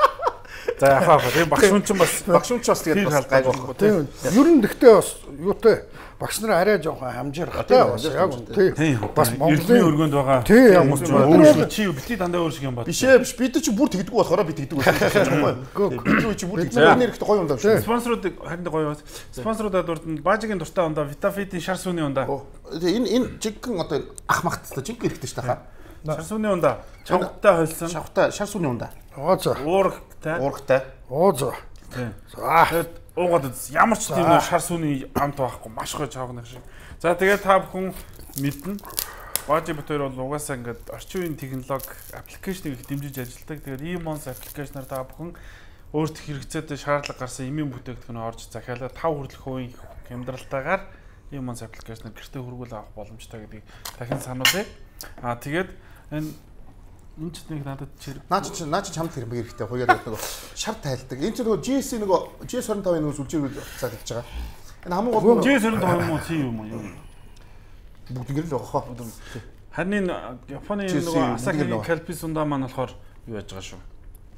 За яхаа тийм багш хүн ч бас багш хүн ч бас тэгээд бас гайг байхгүй тийм. Ер нь гэхдээ бас юутай багш нар арай жоохон хамжирхтай бас яг тийм. Бас Монголын өргөнд байгаа. Тийм. Өөр чи бити дандаа өөр шиг юм бат. Биш ээ биш бид чи бүр тэгдэг болохоор би тэгдэг байсан. Үгүй чи бүр тэгдэг. Энэ хэрэгтэй гоё юм даа шүү. Спонсорууд харин гоё бас. Спонсоруудад дурд Бажигийн дуртай ундаа Витафитийн шар сүний ундаа. Энэ энэ жиггэн одоо ах махттай жиггэн хэрэгтэй шүү та. Шар сүний ундаа. Чавхтай холсон. Чавхтай шар сүний ундаа. Аа за. Уурхтай. Уурхтай. Оо за. Тийм. За уугаад ямар ч тийм шар сүний амт байхгүй маш гоё чавхнах шиг. За тэгээд та бүхэн мэднэ. Бажи Батбаяр бол угаасаа ингээд орчин үеийн технологи аппликейшнийг их дэмжиж ажилладаг. Тэгээд e-mons аппликейшнаар та бүхэн өөрт хэрэгцээтэй шаардлага гарсан эмийн бүтээгдэхүүн орж захиалаад тав хүртэлх хувийн хямдралтайгаар e-mons аппликейшнээр гэртээ хүргүүл авах боломжтой гэдгийг дахин сануулъя. Аа тэгээд энэ энэ ч нэг надад чир. Наа чи наа чи чамд хэрэг хэрэгтэй. Хоёроо нөгөө шар тайлдаг. Энэ ч нөгөө джи эс нөгөө джи эс тwenty-five нөгөө сүлжээг цаад хийж байгаа. Энэ хамгийн гол нь джи эс twenty-five юм уу чи юм уу? Бүгд ингэ л байгаа хаа. Харин Японы нөгөө Асахигийн Calpis ундаа маань болохоор юу яаж байгаа шүү.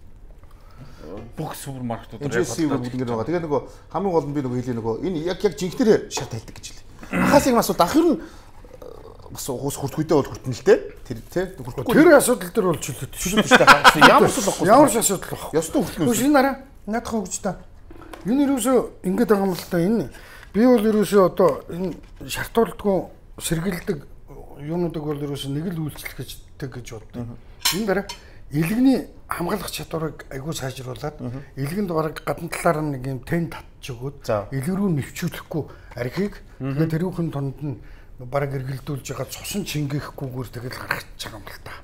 Бүх супермаркетууд джи эс бүгд ингэ байгаа. Тэгээ нөгөө хамгийн гол нь би нөгөө хэлээ нөгөө энэ яг яг жинхнэр шар тайлдаг гэж хэлээ. Ахаас юм асуулт ах юу бас уус хүртгүйдээ бол хүртэн л дээ. Тэр тий хүртгүй. Тэр асуудал дээр бол чөлөөт. Чөлөөт шүү дээ. Ямар асуудал байхгүй. Ямар ч асуудал байхгүй. Ёстой хүртэн. Үгүй нараа. Наадах хөгж та. Энэ юусоо ингэж байгаа юм л та энэ. Би бол юусоо одоо энэ шартуулдгүй сэргэлдэг юунуудыг бол юусоо нэг л үйлчлэхтэй гэж боддог. Энэ дараа илгэний хамгаалах чадварыг айгүй сайжруулад илгэнд бараг гадна талаар нэг юм тэн татж өгөөд илэг рүү нэвчүүлэхгүй архийг тэгээд тэрүүхэн тунд нь бараг эргэлдүүлж байгаа цусан чингээхгүйгээр тэгэл гаргаж байгаа юм л та.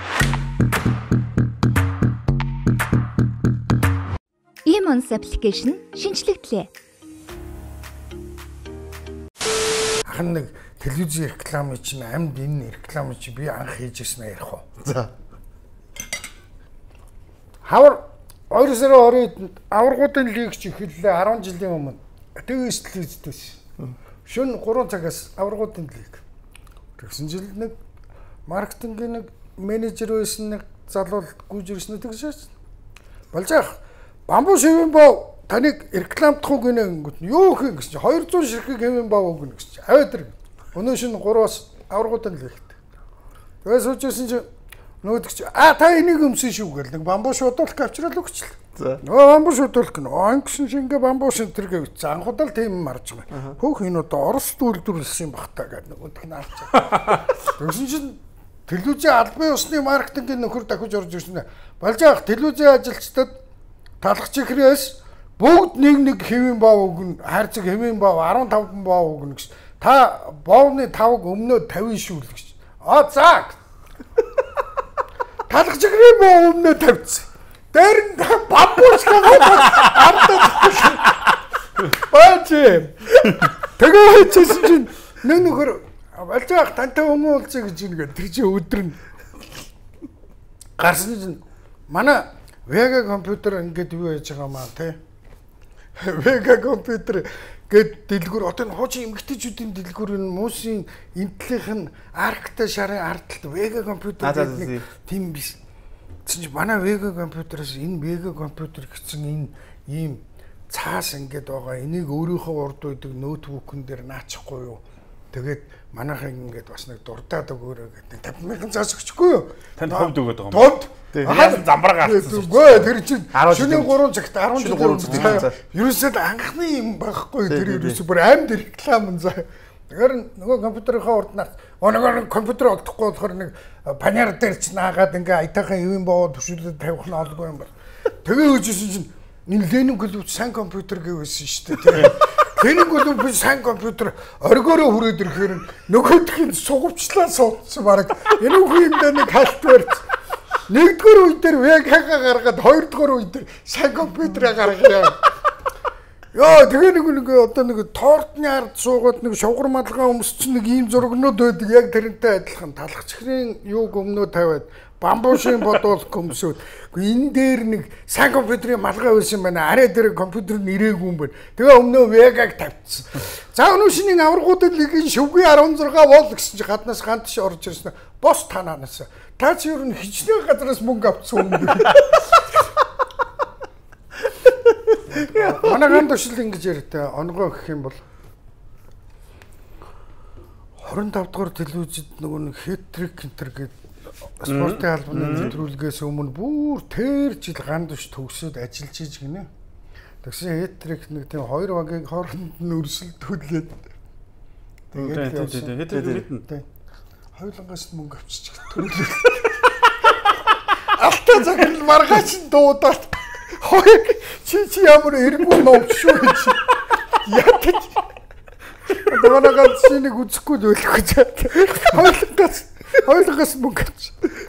e-mons application шинжлэгдлээ. Ахын нэг телевизийн реклам чинь амьд энэ реклам чи би анх хийж ирсэн ярих уу. За. Хавар хоёр сарын оройд аваргуудын лиг чи эхэллээ арван жилийн өмнө. Тэгээд телевизтэйс. Шөнө гурван цагаас аваргуудын лиг. Тэгсэн жил нэг маркетингийн нэг менежер байсан нэг залуу гүйж ирсэн тэгшээс. Болж яах. Бамбуу шивэн боо таныг рекламдах уу гинэ гингүүд юу хин гэж хоёр зуун ширхэг хэвэн баа өгнө гэж. Аваад тэр. Өнөө шин гурваас аваргуудын лигт. Тэгээс үчсэн чи нөгөөд чи а та энийг өмсөн шүү гэл нэг бамбуу шуудуулах авчрал өгчлээ. За. Нөө бамбуу шуудуулах гэнэ. Ангсэн шингээ бамбуу шин тэргээ үтс. Анхудаа л тийм марж байгаа. Хөөх энэ одоо Оросд үйлдвэрлэсэн юм бах та гэдэг нөгөөдх нь авч. Тэгсэн чинь телевизийн албан ёсны маркетингийн нөхөр дахиж орж ирсэн. Болж яах телевизийн ажилчдад талах чихрээс бүгд нэг нэг хэвэн баа өгнө. Хайрцаг хэвэн баа арван таван баа өгнө гэж. Та боовны тавг өмнөө тавина шүү л гэж. А за. Талах чихрийн боо өмнөө тавьчихсан. Дээр нь бамбууш гоо амтаа. Баач. Тэгээ хийчихсэн чинь нэг нөхөр болж яах тантай өмнө уулзъя гэж ингээд тэр чинь өдөр нь гарсан чинь манай Vega компьютер ингээд юу яаж байгаа маа тий. Vega компьютер гэд дэлгүүр одоо энэ хуучин эмгэгтэйчүүдийн дэлгүүр энэ муусын энтлийнх нь арктай шарын ардталт Vega компьютер гэдэг нэг тийм биш. Тэгсэн чинь манай Vega компьютерээс энэ Vega компьютер гэсэн энэ ийм цаас ингээд байгаа. Энийг өөрийнхөө урд үйдэг ноутбукн дээр наачихгүй юу. Тэгээд манайхан ингээд бас нэг дурдаад өгөөрэй гэдэг тавин мянган цаас өгчихгүй юу. Танд ховд өгöd байгаа юм. Тод. Яасан замбар гарсан. Үгүй тэр чинь шөнийн гурван цагт арван жилийн өмнө ерөөсөө анхны юм байхгүй тэр ерөөсөө бүр амьд реклам за. Тэгэхээр нөгөө компьютерийнхаа урд нас нөгөө компьютер олдохгүй болохоор нэг панер дээр ч наагаад ингээ айтайхан ивэн боо төшөлөд тавих нь олгүй юм байна. Тэгээ үжсэн чинь энэ Ленин клуб сайн компьютер гэвсэн шүү дээ. Ленин клуб би сайн компьютер оргиороо хүрээд ирэхээр нөгөөдхийн сугавчлаа суудсан баг. Энэ үгүй юм дээр нэг халтвэрч нэгдүгээр үе дээр вегагаа гаргаад хоёрдугаар үе дээр сайн компьютераа гаргая. Яа тэгээ нэг нэг одоо нэг тортны ард суугаад нэг шугар малгай өмсч нэг ийм зургнууд байдаг яг тэрнтэй адилхан талхачхрын юуг өмнөө тавиад бамбуушийн бодвол көмсөд. Энэ дээр нэг сайн компьютерийн малгай байсан байна. Арай дээр компьютер нь ирээгүй юм байна. Тэгээ өмнөө вегаг тавьчихсан. За өнөө шинийн аваргуудад нэг шүвгийн арван зураг вол гэсэн чи гаднаас гантш орж ирсэн. Бос танаанаас. Та чи юу н хичнээн газраас мөнгө авцсан юм. Манай ганд төшил ингэж ярьтай онгоо гэх юм бол хорин тав дугаар телевизэд нөгөө нэг хэтрик энтер гэдэг спортын албаны нэвтрүүлгээс өмнө бүр тэр жил ганд төш төгсөөд ажиллаж иж гинэ. Тэгсэн хэтрик нэг тийм хоёр багийн хооронд нь өрсөлдүүлээд тэгээд хэтрик мэднэ. Хоёулангаас мөнгө авчиж төлөв. Алтаа цагт маргааш дуудаад хой чи чи ямар эргүү ном шүү гэж ятаж одооногоо чинийг үзэхгүй л өөлөх гэж хойлонгоос хойлонгоос мөнгө авч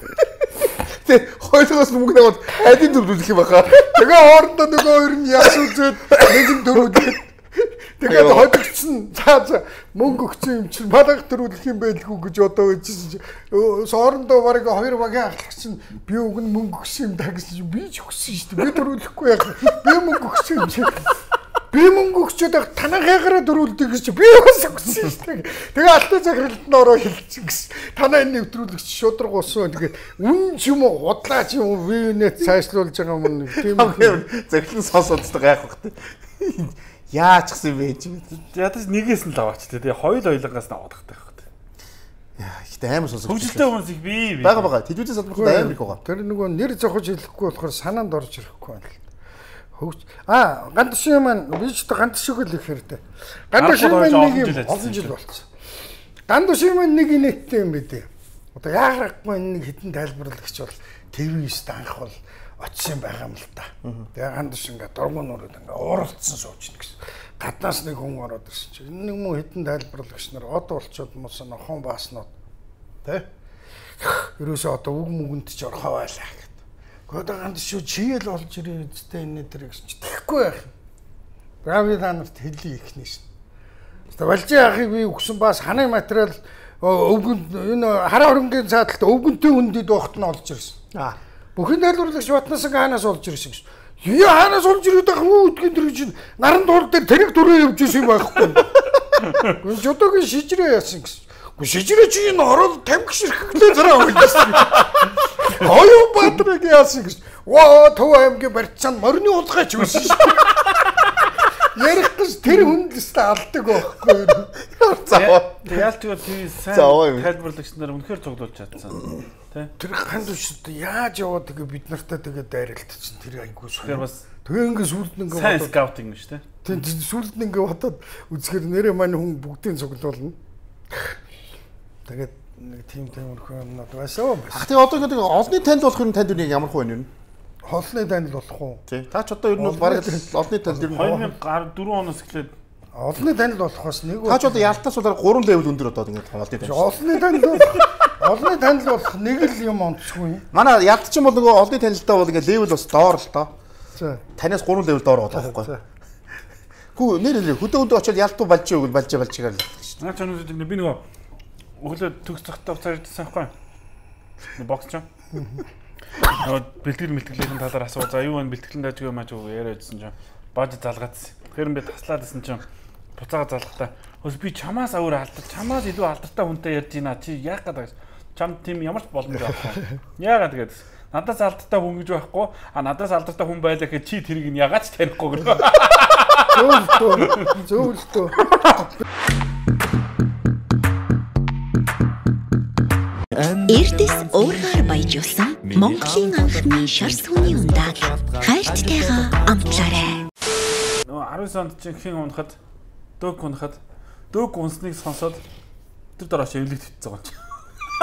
тэг хойлонгоос мөнгө аваад адийн дөрвөлөх юм баха тэгээ хоорондоо нөгөө хоёр нь яс үзээд нэг нь дөрвөлөх тэгээд хойдогчсон цаа цаа мөнгө өгсөн юм чинь балах дөрвөлөх юм байлгүй гэж одоо үжсэн соорондоо бараг хоёр багийн ахлагч нь би өгн мөнгө өгсөн юм да гэсэн чинь би ч өгсөн шүү дээ би дөрвөлөхгүй яг би мөнгө өгсөн юм чи би мөнгө өгчөөд танаа хайгараа дөрвөлдөг гэж би бас өгсөн шүү дээ тэгээ алтан захиралд нь ороо хэлчихсэн гэсэн танаа энэ нэвтрүүлэгч шудраг усан тэгээд үн ч юм уу удлаа ч юм уу винет цаашлуулж байгаа юм тийм захирлын сонсоод гайх бах тийм яач гсэн бэ чи ядаж нэгээс нь л аваач тэгээ хоёул ойлонгоос нь аваад тахтай байх. Яа ихтэй амар сонсож хөвгөлтэй хүмүүс их бий бий. Бага бага телевизээс салбарт амар их байгаа. Тэр нөгөө нэр зохиж хэлэхгүй болохоор санаанд орж ирэхгүй байна л. Хөвч аа гандшиг маань би ч гандшиг л их хэрэгтэй. Гандшиг маань нэг юм олон жил болцсон. Гандшиг маань нэг инээдтэй юм бидээ. Одоо яарахгүй нэг хитэн тайлбарлагч бол телевизд анх бол очсон байгаа юм л та. Тэгээ гандш ингээ дургуунууд ингээ ууралцсан суучна гэсэн. Гаднаас нэг хүн ороод ирсэн чинь энэ нэг муу хитэн тайлбарлагч нар од болцоод мус нохон бааснууд тэ. Ерөөсөө одоо үг мүгэнд ч орхоо байлаа гэд. Гэхдээ гандш шүү чийл олж ирээ үстэй энэ тэр гэсэн чи тэхгүй байх. Брави танарт хэлий ихнээс. Тэгвэл Валжи ахыг би өгсөн баас ханы материал өвгөнд энэ хараа хөрөнгөний цааталт өвгөнтэй үндэд багт нь олж ирсэн. Аа бүхэн тайлбарлагч Батнаас хаанаас олж ирсэн гэсэн. Яа хаанаас олж ирээд байгаа хүү үдгэн тэр чинь наран дуул дээр тэрэг дүрээ явж исэн байхгүй. Гүн жодогийн шижрээ яасан гэсэн. Гүн шижрээ чи энэ орол тамхи ширхглээ зараа өгдөөсөн. Хоёу Баатрыг яасан гэсэн. Ваа Төв аймгийн барьцаанд морины улгаач үүсэн шүү. Ярих гэж тэр хүндлэстэй алдаг байхгүй. Заа. Яалтгүй тийм сайн тайлбарлагч нар үнэхээр цуглуулж чадсан. Тэр ханд ушд яаж яваад тэгээ бид нартай тэгээ дайралтчихсан тэр айгуу шүү. Тэгэхээр бас тэгээ ингээ сүлд нь ингээ сайн скаутинг шүү дээ. Тийм сүлд нь ингээ бодоод үзэхээр нэрээ маань хүн бүгдийн цуглуулна. Тэгээд нэг тийм тиймэрхүү юмнууд байсан. А тэгээ одоо ингээ олонний танил болох юм танд үнийг ямар хөө байна вэ? Холны танил болох уу? Тий. Та ч одоо ер нь бараг олонний танил ер нь хоёр мянга дөрвөн оноос эхлээд олонний танил болохоос нэг Та ч одоо ялтаас болоор гурван левел өндөр одоо ингээ олонний танил. Олонний танил олонний танил болох нэг л юм онцгүй. Манай ялт ч юм бол нөгөө олонний танилтаа бол ингээ левел бас доор л тоо. За. Танаас гурван левел доор байгаа байхгүй. Хүү нэр нэр хөдөө хөдөө очоод ялтуу балж өгөл балж балжгаар л шүү. Наа ч өнөөдөр би нөгөө өглөө төгс цагтаа уцаар идсэн байхгүй. Боксч. Нөгөө бэлтгэл мэлтгэлийн талаар асуу. За юу вэ бэлтгэлэн даж юу маач юу яриадсэн чинь баж залгаацсан. Тэгэхээр би таслаад исэн чинь буцаага залгахтаа хөөс би чамаас өөр алдар чамаас илүү алдартай хүнтэй ярьж байна чи яах гэдэг чам тийм ямар ч боломж байхгүй. Яагаад тэгээд надаас алдартай хүн гэж байхгүй а надаас алдартай хүн байлаа гэхэд чи тэрийг нь ягаад ч танихгүй гэнэ. Зөвлөлтөө зөвлөлтөө Эрдэс өөрөөр баяжуулсан Монголын анхны шар сүний ундааг хайрттайгаа амтлаарай. Нөгөө аравын санд чинь хэн унахад дөг унахад дөг унсныг сонсоод тэр дөрөш эвлэгт хэвцсэн байгаа юм.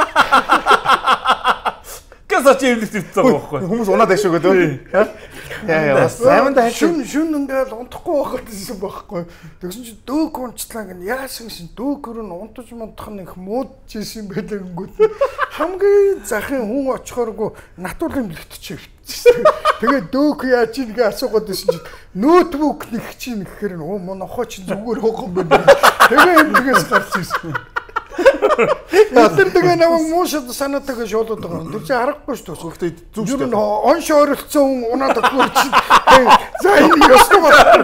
Гэсэж эвлэгт хэвцсэн байгаа байхгүй. Хүмүүс унаад ашиг гэдэг. Яа яа бас айманда шүн шүн ингээл унтахгүй байхад гэсэн байхгүй. Тэгсэн чинь дөг унцлаа гэн яасан шин дөг өрн унтаж мандах нь их муудчихсэн байлаа гингүүт. Хамгийн захын хүн очихооргүй натурлын бэлтгэж хэвчихсэн. Тэгээд дөг яаж ийг асуугаад байсан чинь ноутбук нэг чинь гэхээр өө монохоо чинь зүгээр байгаа юм байна. Тэгээ эндгээс гарч ирсэн. Тэр тэгээ намайг муушд санаатайг шуулаад байгаа юм. Тэр чинь харахгүй шүү дээ. Гэхдээ зүг шүү дээ. Онш ойролцсон хүн унаад өгөх чинь. За энэ ёстой байна.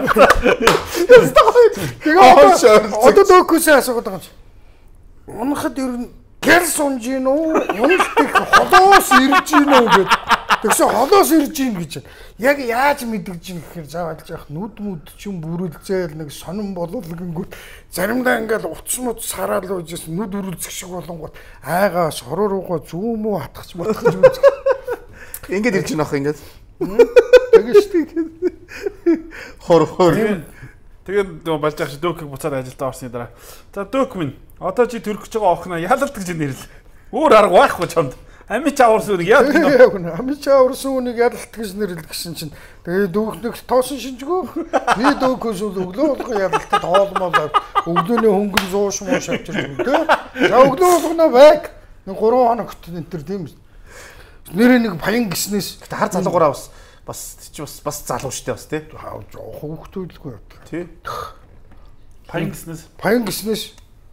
Тэгээ одоо дөөгөөс асуугаад байгаа юм. Унахад ер нь гэрс унж гин үү? Уналтыг холоос ирж гин үү гэдэг. Тэгсэн холоос ирж гин гэж. Яг яаж мэдгэж гин гэхээр заавалж яах нүд мүд чинь бүрэлзээл нэг сонин болол гингүүт заримдаа ингээл утас мут сараал уужсэн нүд үрэлзэх шиг болонгууд айгаа сороруугаа зүүн мүү хатгах матгах үзэх. Ингээд ирж гинөх ингээд. Тэгээ штий. Хор хор. Тэгээд нөө болж байгаа чи дөөхийг буцаад ажилдаа орсны дараа. За дөөх минь одоо чи төрөх гэж байгаа охноо ялалт гэж нэрлээ. Өөр арга байхгүй чамд. Ами чааварсан үнийг яа гэнэ. Ами чааварсан үнийг ялалт гэж нэрлэх гэсэн чинь тэгээд дөөхнөх тоосон шинжгөө. Би дөөхөөс өглөө болгоо ялалтад хоолмол өглөөний хөнгөн зууш мууш авчирч байна тэ. За өглөө болгоно байг. Нэг гурван хоногт энэ төр тийм. Нэрээ нэг баян гиснээс хар залуугаараа бас бас чи бас бас залуу штэ бас тий. Хүүхдүүдэлгүй явдаг. Тий. Баян гиснээс баян гиснээс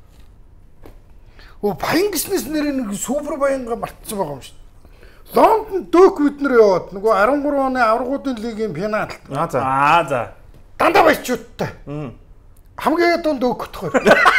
Оо баян гиснээс нэр нэг супер баянга мартсан байгаа юм шүү дээ. Лондон дөөх бид нар яваад нөгөө арван гурван оны аврагуудын лигийн финал. Аа за. Аа за. Дандаа баячуудтай. Хамгийн дунд дөөх өгөх.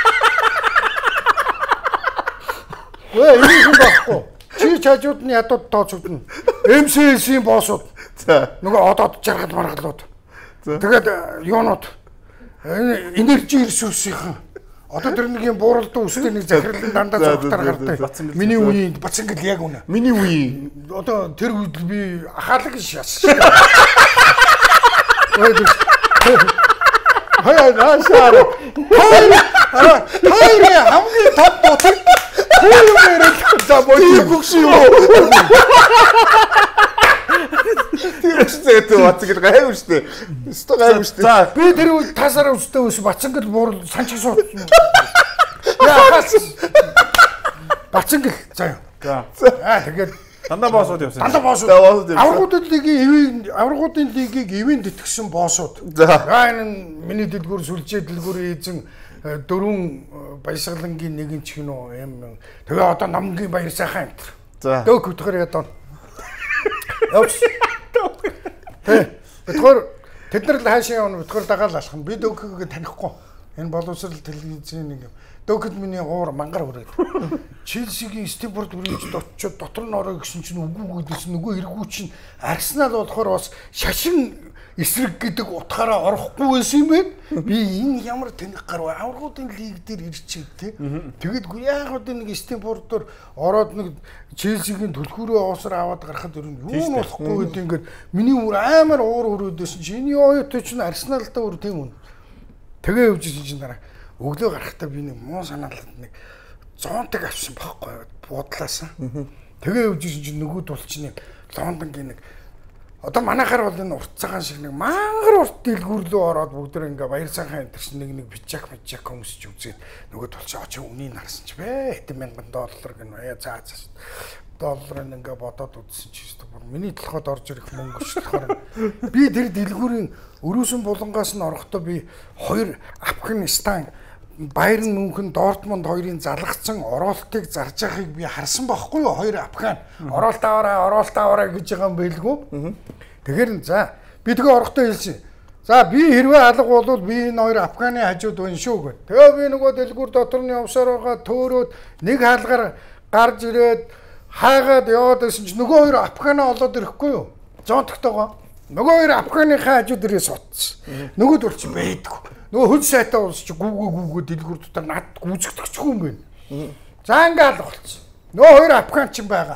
Вэ энэ юм баггүй. Чи чажууд нь ядууд тооцогдно. эм си эс-ийн боссууд. За. Нөгөө одоод жаргал маргалууд. Тэгээд юунууд энержи ресурсийн одоо тэр нэг юм бууралдаа үстэй нэг захирлан дандаа зогтар гардаг. Миний үеийн бацангал яг үнэ. Миний үеийн одоо тэр үед би ахаалаг шас. Хаяа наашаар. Хаяа хаяа хамгийн тод дотор хөөмөрөл за боёо гүгш юу. Тэр үстэй бацангал гайв үстэй. Өстө гайв үстэй. За би тэр үед тасараа үстэй ус бацангал буурал санчиг суудсан. Яа хас. Бацангал заа. За. Аа тэгээд дандаа боосууд явсан. Дандаа боосууд. Аврагуудын лигийн ивэн аврагуудын лигийг ивэн тэтгэсэн боосууд. За. Энэ миний дэлгүүр сүлжээ дэлгүүрийн эзэн дөрвөн баясгалангийн нэг нь ч гинөө юм. Тэгээ одоо намгийн баяр сайхан энэ. За. Дөөх өтгөр ядаа. Явш. Тэ. Өтгөр тэд нар л хаашаа явна өтгөр дагаал алах нь. Би дөөхийг танихгүй. Энэ боловсрал телевизийн нэг юм. Дөөхөд миний уур мангар хүрээд. Челсигийн Стимфорд Брижд очиод дотор нь ороо гэсэн чинь үгүй гэдсэн нөгөө эргүү чинь Арсенал болохоор бас шашин эсрэг гэдэг утгаараа орохгүй байсан юм байна. Би энэ ямар таних гарав аврагуудын лиг дээр ирчээ тий. Тэгэд яг одоо нэг Стимфордоор ороод нэг Челсигийн түлхүүрээ уусар аваад гарахад ер нь юу нь болохгүй гэдэг ингээд миний уур амар уур хүрээдсэн чинь энэ оюутан чинь Арсеналтай уур тийм үн. Тэгээ явжсэн чинь дараа өглөө гарахтаа би нэг муу санаалд нэг зоонтог авсан байхгүй буудлаасан. Тэгээ явжсэн чинь нөгөө тулч нэг Лондонгийн нэг одоо манайхаар бол энэ урт цагаан шиг нэг мангар урт дэлгүүрлөө ороод бүгд ингээ баяр сайхан энэ чинь нэг нэг бичак бичак хүмүүсч үзээд нөгөө тулч очи үнийг харсан ч бэ хэдэн мянган доллар гэнэ яа заа заа долларын ингээ бодоод үзсэн чи шүү дээ миний толгойд орж ирэх мөнгө шүү болохоор би тэр дэлгүүрийн өрөөсөн булангаас нь орохдоо би хоёр Афганистан Байерн Мюнхен Дортмунд хоёрын залгацсан оролтыг зарж байгааг би харсан байхгүй юу хоёр Афган оролт аваараа оролт аваараа гэж байгаа юм байлгүй. Тэгэхээр за би тэгээ орохдоо хэлсэн. За би хэрвээ алга болвол би энэ хоёр Афганы хажууд байна шүү гэх. Тэгээ би нөгөө дэлгүүр дотор нь явсаар байгаа төөрөөд нэг хаалгаар гарч ирээд хаагаад яваад байсан чинь нөгөө хоёр Афганаа олоод ирэхгүй юу? Зонтогтойгоо. Нөгөө хоёр Афганыхаа хажууд ирээ суудсан. Нөгөө дөрч байдгүй. Нөгөө хөл сайтаа уусч гүүгөө гүүгөө дэлгүүр дотор над гүзэгдэхгүй юм байна. За ингээ алга болчихсон. Нөгөө хоёр Афганч юм байгаа.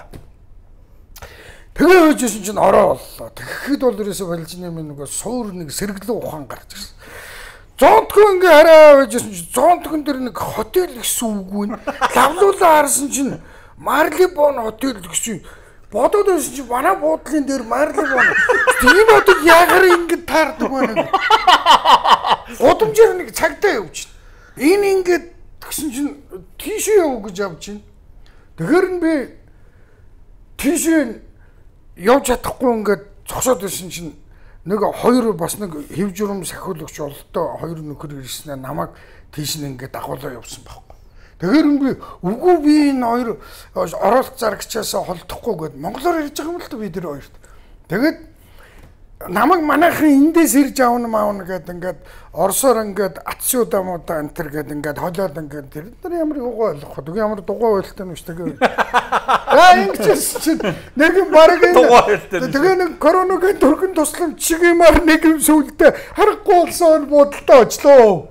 Тэгээ хөөжсэн чинь ороо боллоо. Тэгэхэд бол ерөөсө болжны минь нөгөө суур нэг сэргэлэн ухаан гарч ирсэн. Зонтгон ингээ хараа байжсэн чинь зонтгон дээр нэг хотел гэсэн үг вэ. Лавлуулаа харсан чинь Марлибон хотел гэсэн. Бодоод байсан чинь манай буудлын дээр Марлибон. Тийм одоо яагаар ингэ таардаг вэ нэг. Удамжаар нэг цагтаа явж байна. Энэ ингэ гэсэн чинь тийшээ яв гэж явж байна. Тэгэхээр нь би тийшээ явж чадахгүй ингээд зогсоод байсан чинь нэг хоёр бас нэг хэв журам сахиулагч олдоо хоёр нөхөр ирснээр намайг тийш нь ингээд дагуулаа явсан байхгүй. Тэгэхээр би үгүй би энэ хоёр оролт зарагчаас холдохгүй гэд монголоор ярьж байгаа юм л та бид нар хоёрт. Тэгээд намайг манайхан эндээс ирж аавна маавна гэд ингээд орсоор ингээд атсуудаа муудаа энтер гэд ингээд холиод ингээд тэр нар ямар юугаа ойлгох вэ? Ямар дугуй байлтай нь шүү дээ. Аа ингэж чинь нэг юм бараг тэгээ нэг коронавигийн төрхөн тусламж шиг юмар нэг юм сүлдээ харахгүй болсон бодолтой очлоо.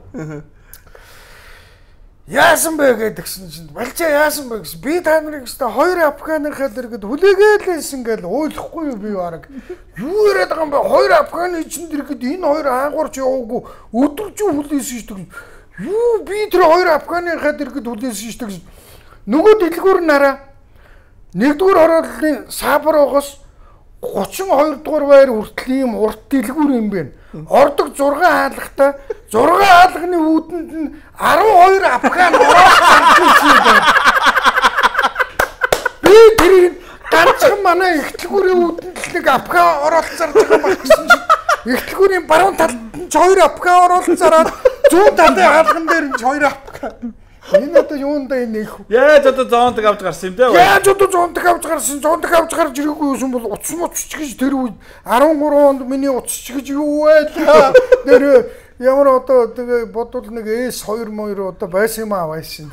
Яасан бэ гэдгсэн чинь балчаа яасан бэ гэсэн би та нарыг өстой хоёр афганыхаа дэргэд хүлээгээл ингээл ойлгохгүй юу би бараг юу яриад байгаа юм бэ хоёр афганы чин дэргэд энэ хоёр аагуурч яваагүй өдөржин хүлээсэн шүү дээ юу би тэр хоёр афганыхаа дэргэд хүлээсэн шүү дээ нөгөө дэлгүүр нараа нэгдүгээр хорооллын сабарогоос гучин хоёр дугаар байр хүртэл ийм урт дэлгүүр юм байна. Ордог зураг хаалгатай зураг хаалганы үүдэнд нь арван хоёр афган ороод байна. Би тэрийг ганцхан манай ихтлгүүрийн үүдэнд л нэг афган ороод зарж байгаа юм гэсэн чинь ихтлгүүрийн баруун талд нь хоёр афган ороод зараад зүүн талын хаалган дээр нь хоёр афган. Энэ одоо юундаа энэ их. Яаж одоо зоонтог авч гарсан юм те? Яаж одоо зоонтог авч гарсан? Зоонтог авч гарч ирээгүй юм бол утас муцч гэж тэр үед арван гурван онд миний утас гэж юу байлаа. Тэр ямар одоо тэгээ бодвол нэг эс хоёр моёр одоо байсан юм аа байсан.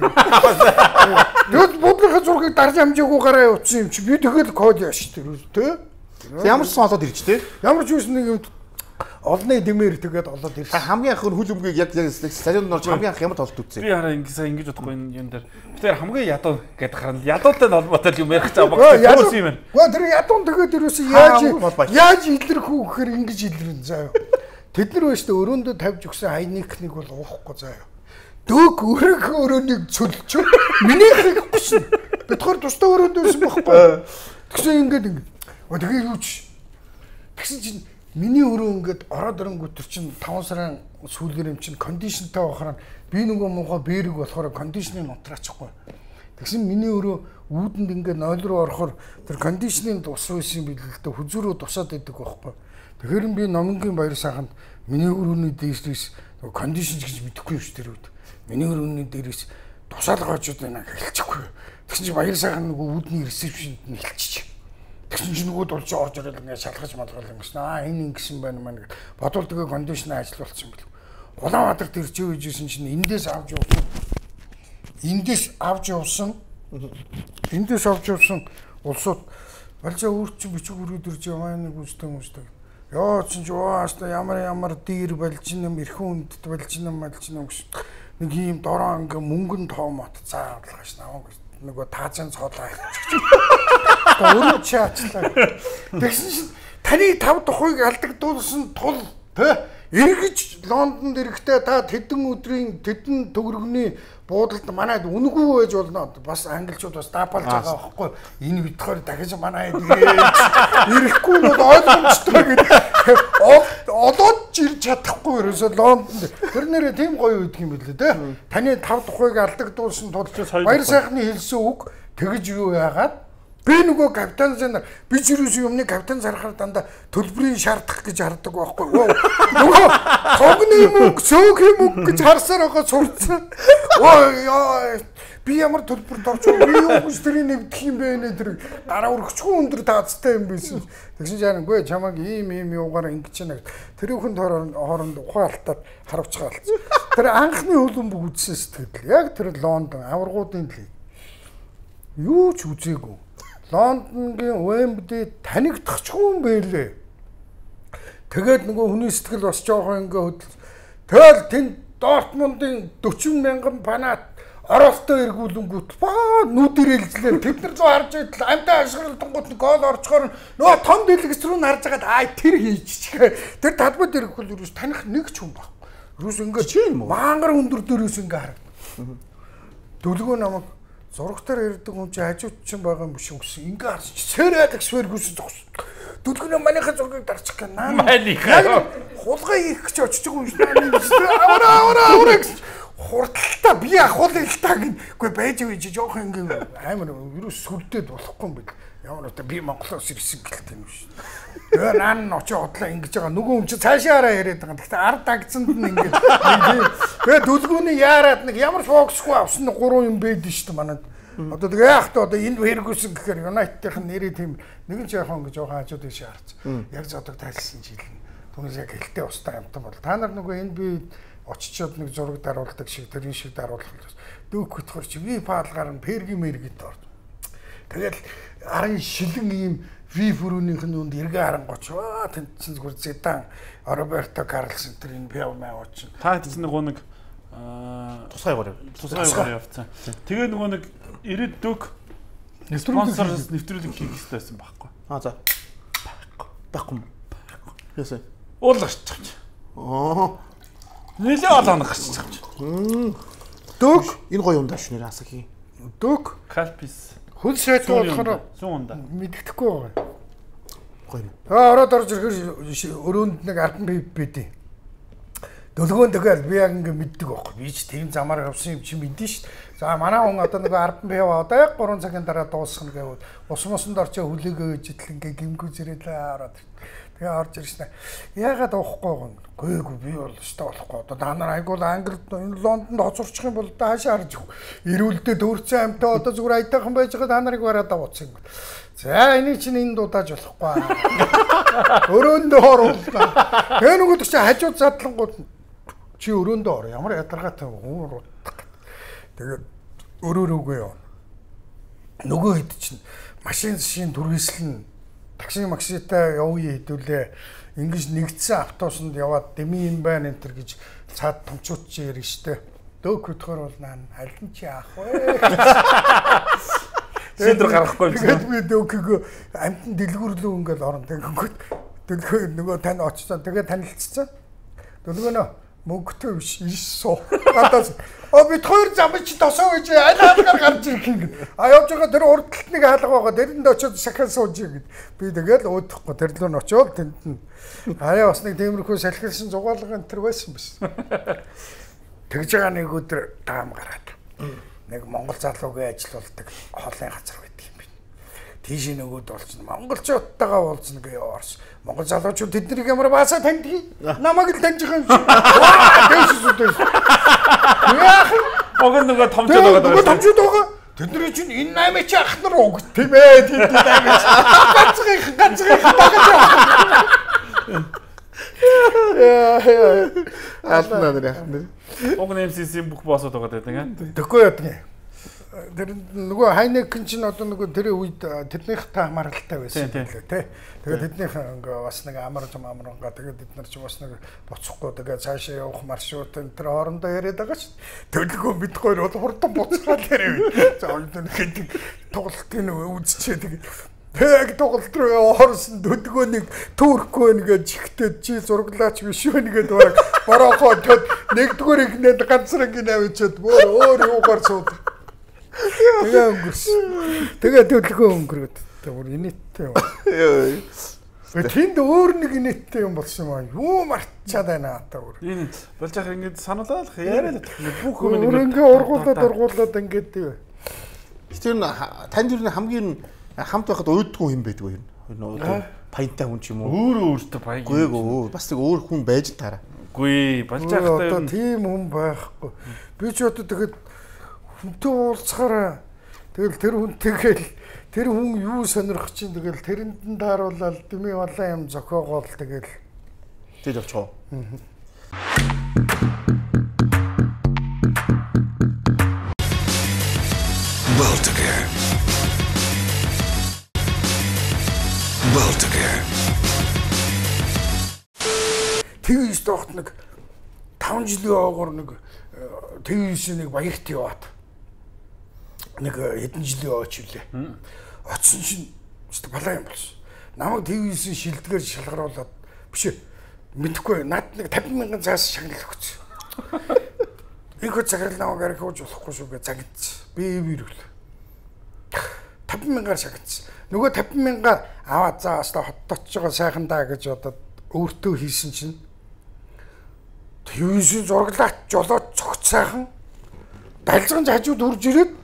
Тэгвэл бодлохын зургийг дарж амжаагүй гараа утсан юм чи би тэгэл код яаш тэр те. Ямар ч сон олоод ирж те. Ямар ч үсэн нэг юм олны дэмээр тэгээд олоод ирсэн. Хамгийн анх хөл өмгийг яг яг стадионд орж хамгийн анх ямар толт үзсэн. Би хараа ингэсээ ингэж бодохгүй энэ юм дээр. Тэр хамгийн ядуу гэдэг харна. Ядуутай нь холбоотой юм ярих цаа багтсан юм байна. Гоо тэр ядуун тэгээд ерөөсөө яаж яаж илэрхүү гэхээр ингэж илэрэн заа юу. Тэд нар байж та өрөөндөө тавьж өгсөн хайникныг бол уухгүй заа юу. Дөг өрөөх өрөөнийг цөлч. Миний хийхгүй шин. Бидгээр тустай өрөөнд байсан байхгүй. Тэгсэн ингээд ингэ. Тэгээ юу ч. Тэгсэн чинь миний өрөө ингээд ороод ирэнгүүт төр чинь таван сарын сүүлээр юм чинь кондишнтэй байхаар би нөгөө муухай бэрэг болохоор кондишныг нутраачихгүй. Тэгсэн миний өрөө үүдэнд ингээд нойл руу орохоор тэр кондишныг тус байсан юм билээ л дээ хүзүүрөө тусаад идэг байхгүй. Тэгэхээр би номонгийн баяр сайханд миний өрөөний дээрээс нөгөө кондишн гэж мэдэхгүй юм ш тэр үед. Миний өрөөний дээрээс тусаалгаачууд байна хэлчихгүй. Тэгсэн чинь баяр сайхан нөгөө үүдний ресепшнд нь хэлчих. Тэгсэн чинь нөгөө дулж орж ирэл ингээд шалгаж малгал юм шнэ. Аа энэ ингэсэн байна маа гэж бодвол тэгээ кондишн ажиллуулсан бил. Улаанбаатарт ирж үйжсэн чинь эндээс авч явсан. Эндээс авч явсан. Эндээс авч явсан улсууд балжаа өөр чинь бичиг өрөөд ирж яваа нэг үстэй үстэй. Яа чинь жааста ямар ямар дийр балжин юм эрхэн үндэт балжин юм балжин юм гэж. Нэг юм дороо ингээ мөнгөн тоомот заавалгаш наваа гэж. Нөгөө таажан цоолаа хийчих. Өөрөө чаачлаа. Тэгсэн чинь таны тав тухайг алдагдуулсан тул тэ эргэж Лондонд ирэхдээ та тэдэн өдрийн тэдэн төгрөгний буудалд манайд үнэгүй байж болно. Бас англичууд бас даапалж байгаа байхгүй. Энэ битгаар дахиж манайд ирэхгүй нь ойлгомжтой гэдэг. Олоод ирж чадахгүй ерөөсөө Лондонд. Тэр нэрээ тийм гоё үйдэг юм билээ тэ. Таны тав тухайг алдагдуулсан тул баяр сайхны хэлсэн үг тэгэж юу яагаад би нөгөө капитан зэнэр би ч юусэн юмны капитан зарахаар дандаа төлбөрийн шаардах гэж хардаг байхгүй. Нөгөө тогны мөнгө, цөөхний мөнгө гэж харсаар байгаа сурцсан. Ой би ямар төлбөрт орч би юу гэж тэрийг нэгдэх юм бэ нэ тэр дараа өргөчгүй өндөр таацтай юм байсан. Тэгсэн чинь аагүй чамаг ийм ийм юугаар ингэж байна. Тэр хүн хооронд ухаан алтаад харавчгаа алдсан. Тэр анхны хөлбөмбөг үзсэн сэтгэл. Яг тэр Лондон аваргуудын лиг. Юу ч үзээгүй. Лондонгийн Уэмбли танигдахчгүй юм байлээ. Тэгээд нөгөө хүний сэтгэл бас жоохон ингээ хөдөл. Тэгэл тэнд Дортмундын дөрвөн мянган фанат оролтоо эргүүлэнгүүт баа нүдэрэлжлээ. Тэд нар зөө харж идэл амтаа ашиглалтангууд нь гол орчхоор нөгөө том дэлгэц рүү нарж хагаад аа тэр хийчихээ. Тэр талбайд ирэхгүй л юус таних нэг ч хүн баг. Рус ингээд мангар өндөр дөрөөс ингээ харагдана. Дөлгөө намайг зурагтаар ярьдаг хүн чинь хажууд чинь байгаа юм биш үү гэсэн. Ингээ харж сэрээд свэр хүсэн зогс. Дөлгөө манийхаа зургийг дарчих гэнэ. Наа. Манийхаа хулгай хийх гэж очиж байгаа юм шиг наа. Аваа аваа аваа гэж хурдталтаа би ахуулъя л та гин. Үгүй байж байж жоох ингээ амар вирус сүрдээд болохгүй юм бэл. Ямар өтө би Монголоос ирсэн гэлтэй юм шүү. Тэгээ наан нь очиж одлоо ингэж байгаа. Нөгөө хүн чинь цаашаараа яриад байгаа. Гэхдээ ард дагцсанд нь ингээд тэгээ дүлгүүний яарад нэг ямар фокусгүй авсан гурван юм байд нь шүү дээ манад. Одоо тэгээ яах вэ? Одоо энд хэрэгүүлсэн гэхээр United-ийн нэрээ тийм нэгэн ч яахан гэж жоохон хажууд ийш харц. Яг зодог тайлсан жил нь. Түүнээс яг хэлтэй устаа юмтан бол. Та нар нөгөө энэ би очичоод нэг зураг даруулдаг шиг тэрний шиг даруулах л дүүх хөтгөр чи ви паалгаар нь перги мэргэд орд. Тэгэл арын шилэн ийм ви фүрүүнийх нь үнд эргээ харангуйч аа тэнцэн зүгээр Зидан, Роберто Карлос энэ энэ бяв маяач. Та хэдсэн нэг нэг тусгай гоо. Тусгай явцсан. Тэгээ нөгөө нэг ирээд дөг спонсор нэвтрүүлэг хийх хэрэгтэй байсан байхгүй. Аа за. Байхгүй. Ясаа. Уул гарч чавч. Аа. Нэлээ олон гарч чавч. Дөг энэ гоё юм даа шнэр асахи. Дөг Калпис. Хөл шийд болохоор сүүнда мэддэхгүй байгаа. Гоё. Аа ороод орж ирэхээр өрөөнд нэг ардан пип байдیں۔ Дөлгөөн тэгэл би яг ингэ мэддэг байхгүй. Би ч тийм замаар явсан юм чи мэдэн шүү дээ. За манай хүн одоо нэг ардан пип одоо яг гурван цагийн дараа дуусгах гэвэл ус мосонд орчоо хүлээгөө ижил ингээ гимгүү зэрэлээ ороод. Тэгээ орж ирсэн. Яагаад уухгүй гоо. Гүйгүй би бол өстой болохгүй. Одоо та нар айгуул Англид Лондонд хоцорчих юм бол хаашаа харж ив. Ирүүлдэ дөрвцэн амтаа одоо зүгээр аятайхан байж байгаа та нарыг бараад авцсан юм. За энийг чинь энд дуудааж болохгүй. Өрөөндөө оруулаа. Тэгээ нөгөөд чи хажууд задлангууд чи өрөөндөө ор. Ямар ядаргаатай хүн руудах. Тэгээ өрөөрөөгөө яв. Нөгөө хэд чинь машин шин түргэслэн такси макситай явъя хэдүүлээ. Ингэж нэгдсэн автобусанд яваад дэмий юм байна энэ төр гэж цаад томчууд чи ярих штэ. Дөг хөтгөр бол наа аль нь чи аах вэ? Сэдэр гарахгүй юм. Тэгээд би дөггөө амтан дэлгүүрлөө ингээл орон тэгэнгүүт дөлгөө нөгөө тань очсон. Тэгээд танилцсан. Дөлгөө нөө мөнгөтэй биш ирсоо. Гадаас оо бид хоёр зам чи тосоо гэж аль хаалгаар гарч ирэх юм. А явж байгаа тэр урд талд нэг хаалга байгаа. Тэрэнд очиод сахиан сууж гээд би тэгэл өөдөхгүй тэр лөө нь очиод тэнд нь аяа бас нэг тиймэрхүү салхилсан зугаалга энэ төр байсан биш. Тэгж байгаа нэг өдөр даам гараад нэг Монгол залуугийн ажиллаулдаг хоолын газар байдаг юм байна. Тийш нөгөөд болчихно. Монголчуудтайгаа уулзна гэж яваарс. Монгол залуучууд тэднийг ямар баасаа таньдгийг намайг л таньж байгаа юм шиг. Ваа дэвшиж үдээс. Яах вэ? Монгол нөгөө томчууд байгаа. Нөгөө томчууд байгаа. Тэдний чинь энэ наймаа чи ах нар уу тийм ээ тийм тийм гэж. Ганцхан ганцхан багаж. Яа яа. Ална нэр яах нэр. Уг эм си си бүх боосод байгаа гэдэг. Тэгэхгүй яа. Тэр нөгөө хайнекэн чинь одоо нөгөө тэр үед тэрнийхтэй хамааралтай байсан байлээ тий. Тэгээд тэднийх ингээ бас нэг амар зам амрангаа тэгээд бид нар ч бас нэг буцахгүй тэгээд цаашаа явах маршрут энэ тэр хоорондоо яриад байгаа ш. Төлгөө бид хоёр бол хурдан буцгаад яриа. За энэ хэд тоглолтын үзчихээ тэгээд тэг тоглолт руу орсон төдгөө нэг түүрхгүй нэгэ жигтэй чи зураглаач биш вэ нэгэд бараг борохоо төд нэгдүгээр игнээд ганцраг гинавчаад өөр юугаар сууд. Тэгээ өнгөрс. Тэгээ төлгөө өнгөрөөд. Тэр инээдтэй юм. Яа. Тэнд өөр нэг инээдтэй юм болсон юм аа. Юу марчаад байна та өөр. Энэ болж байгаа ингэж сануулаад яриад бүх юм нэг ингээ ургуулад ургуулад ингээд тий. Тэр танд юу хамгийн хамт байхад уйдгүй юм байдгүй юм. Паянтай хүн ч юм уу. Өөр өөртөө баян. Гүйгөө бас нэг өөр хүн байж таараа. Гүй болж байхдаа одоо тийм хүн байхгүй. Би ч одоо тэгээд хүнтэй уулзахаараа тэгэл тэр хүн тэгэл тэр хүн юу сонирх чинь тэгэл тэрэнд нь тааруулаад дэмий олон юм зохиогоол тэгэл тэгэл явчихоо. Балтика. Балтика. Тэгээс доогт нэг таван жилийн оогоор нэг тэгээс нэг баярт яваад нэг хэдэн жилийн ойч үлээ. Оцсон чинь өстө балаа юм болсон. Намайг тэгээс шилдгээр шалгаруулад биш ээ. Мэдхгүй над нэг тавин мянган цаас шагнал өгсөн. Их цагаарлаа гарах хууж болохгүй шүү гэж загидс. Би бирүүл. таван мянгаар шагдсан. Нөгөө таван мянгаар аваад за өстой хоттооч байгаа сайхан даа гэж одоо өөртөө хийсэн чинь телевизэн зураглаач жолоод цогцсайхан далзган хажууд үрж ирээд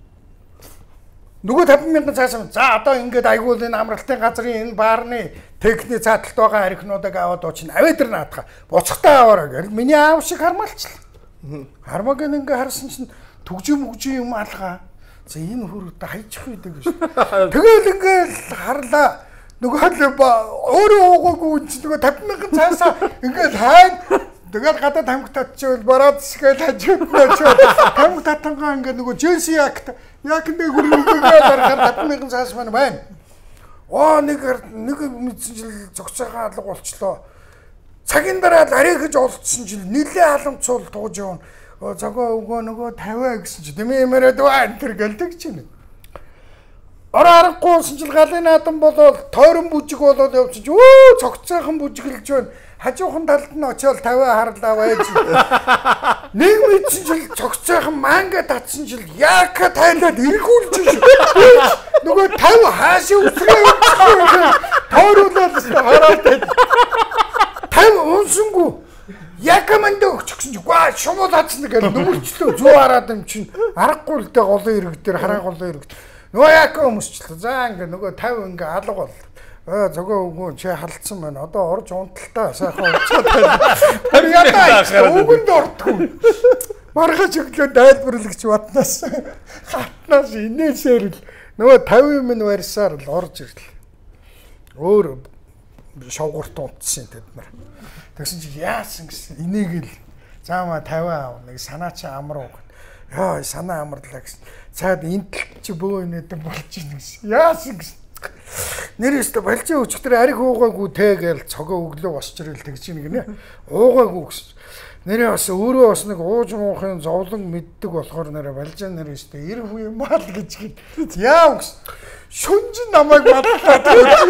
нөгөө таван мянган цаасан за одоо ингээд айгуул энэ амралтын газрын энэ баарны техникийн цааталт байгаа архинуудыг аваад очно авээ дэр наадах буцахтаа аваараа гэл миний аав шиг хармалчлаа. Хармаг ингээ харсан чинь түгжим мүгжим юм алгаа. За энэ хөрөдө хайчих үйдэг гэж. Тэгэл ингээл харлаа. Нөгөө л өөрөө уугаагүй чинь нөгөө таван мянган цаасаа ингээл хайн тэгэл гадаад тамхи татчихвал бараад сгээл хажууд нөчөө тамхи татангаа ингээ нөгөө Дженси якт яг нэг хүрээгээ дарахаар таван мянган цаас маань байна. Оо нэг нэг мэдсэн жил зогцоогоо алга болчлоо. Цагийн дараа л арай гэж олдсон жил нилээ халамцуул тууж явна. Зогоо өгөө нөгөө тавиа гэсэн чи дэмээ мөрөд баа энэ төр гэлдэг чинь. Ороо аргагүйсэн жил галын наадам болоод тойрон бүжиг болоод явчих. Өө цогцоохон бүжиглж байна. Хажуухан талд нь очиод тавиа харлаа байж. Нэг мэдсэн жил цогцоохон манга татсан жил яака тайлаад эргүүлж шүү. Нөгөө тавь хаашаа үсгээ. Тойруулаад хараад. Тавь унсангүй. Якаманд өгч гэсэн чи гоо шумуу таацсан гэж нүмерчлөө зүү хараад юм чинь аргагүй л дээ голын ирэг дээр хараа голын ирэг. Нөгөө яка өмсчлээ. За ингээ нөгөө тавь ингээ алга бол. Аа зогоо өгөө чи халдсан байна. Одоо орж унталтаа сайхан уцаад байна. Тэр ядаа өгөнд ортгүй. Маргаж өглөө дайлбарлагч батнаас хатнаас инээсээр л нөгөө тавь минь барьсаар л орж ирлээ. Өөр шовгорт унтсан тэд нар. Тэгсэн чи яасан гэсэн инээгээл заамаа тавиа ав нэг санаа чи амруу гэн. Яа санаа амарлаа гэсэн. Цаад энтэл чи бөө инээдэн болж ийн гэсэн. Яасан гэсэн. Нэрээсээ балжин өчтөр ариг уугаагүй те гээл цогоо өглөө босч ирэл тэгж ийн гинэ. Уугаагүй гэсэн. Нэрээ бас өөрөө бас нэг ууж уухын зовлон мэддэг болохоор нэрээ балжин нэрээсээ эр хүү юм аа л гэж хэд. Яа гэсэн. Шүнжин намайг батлаад.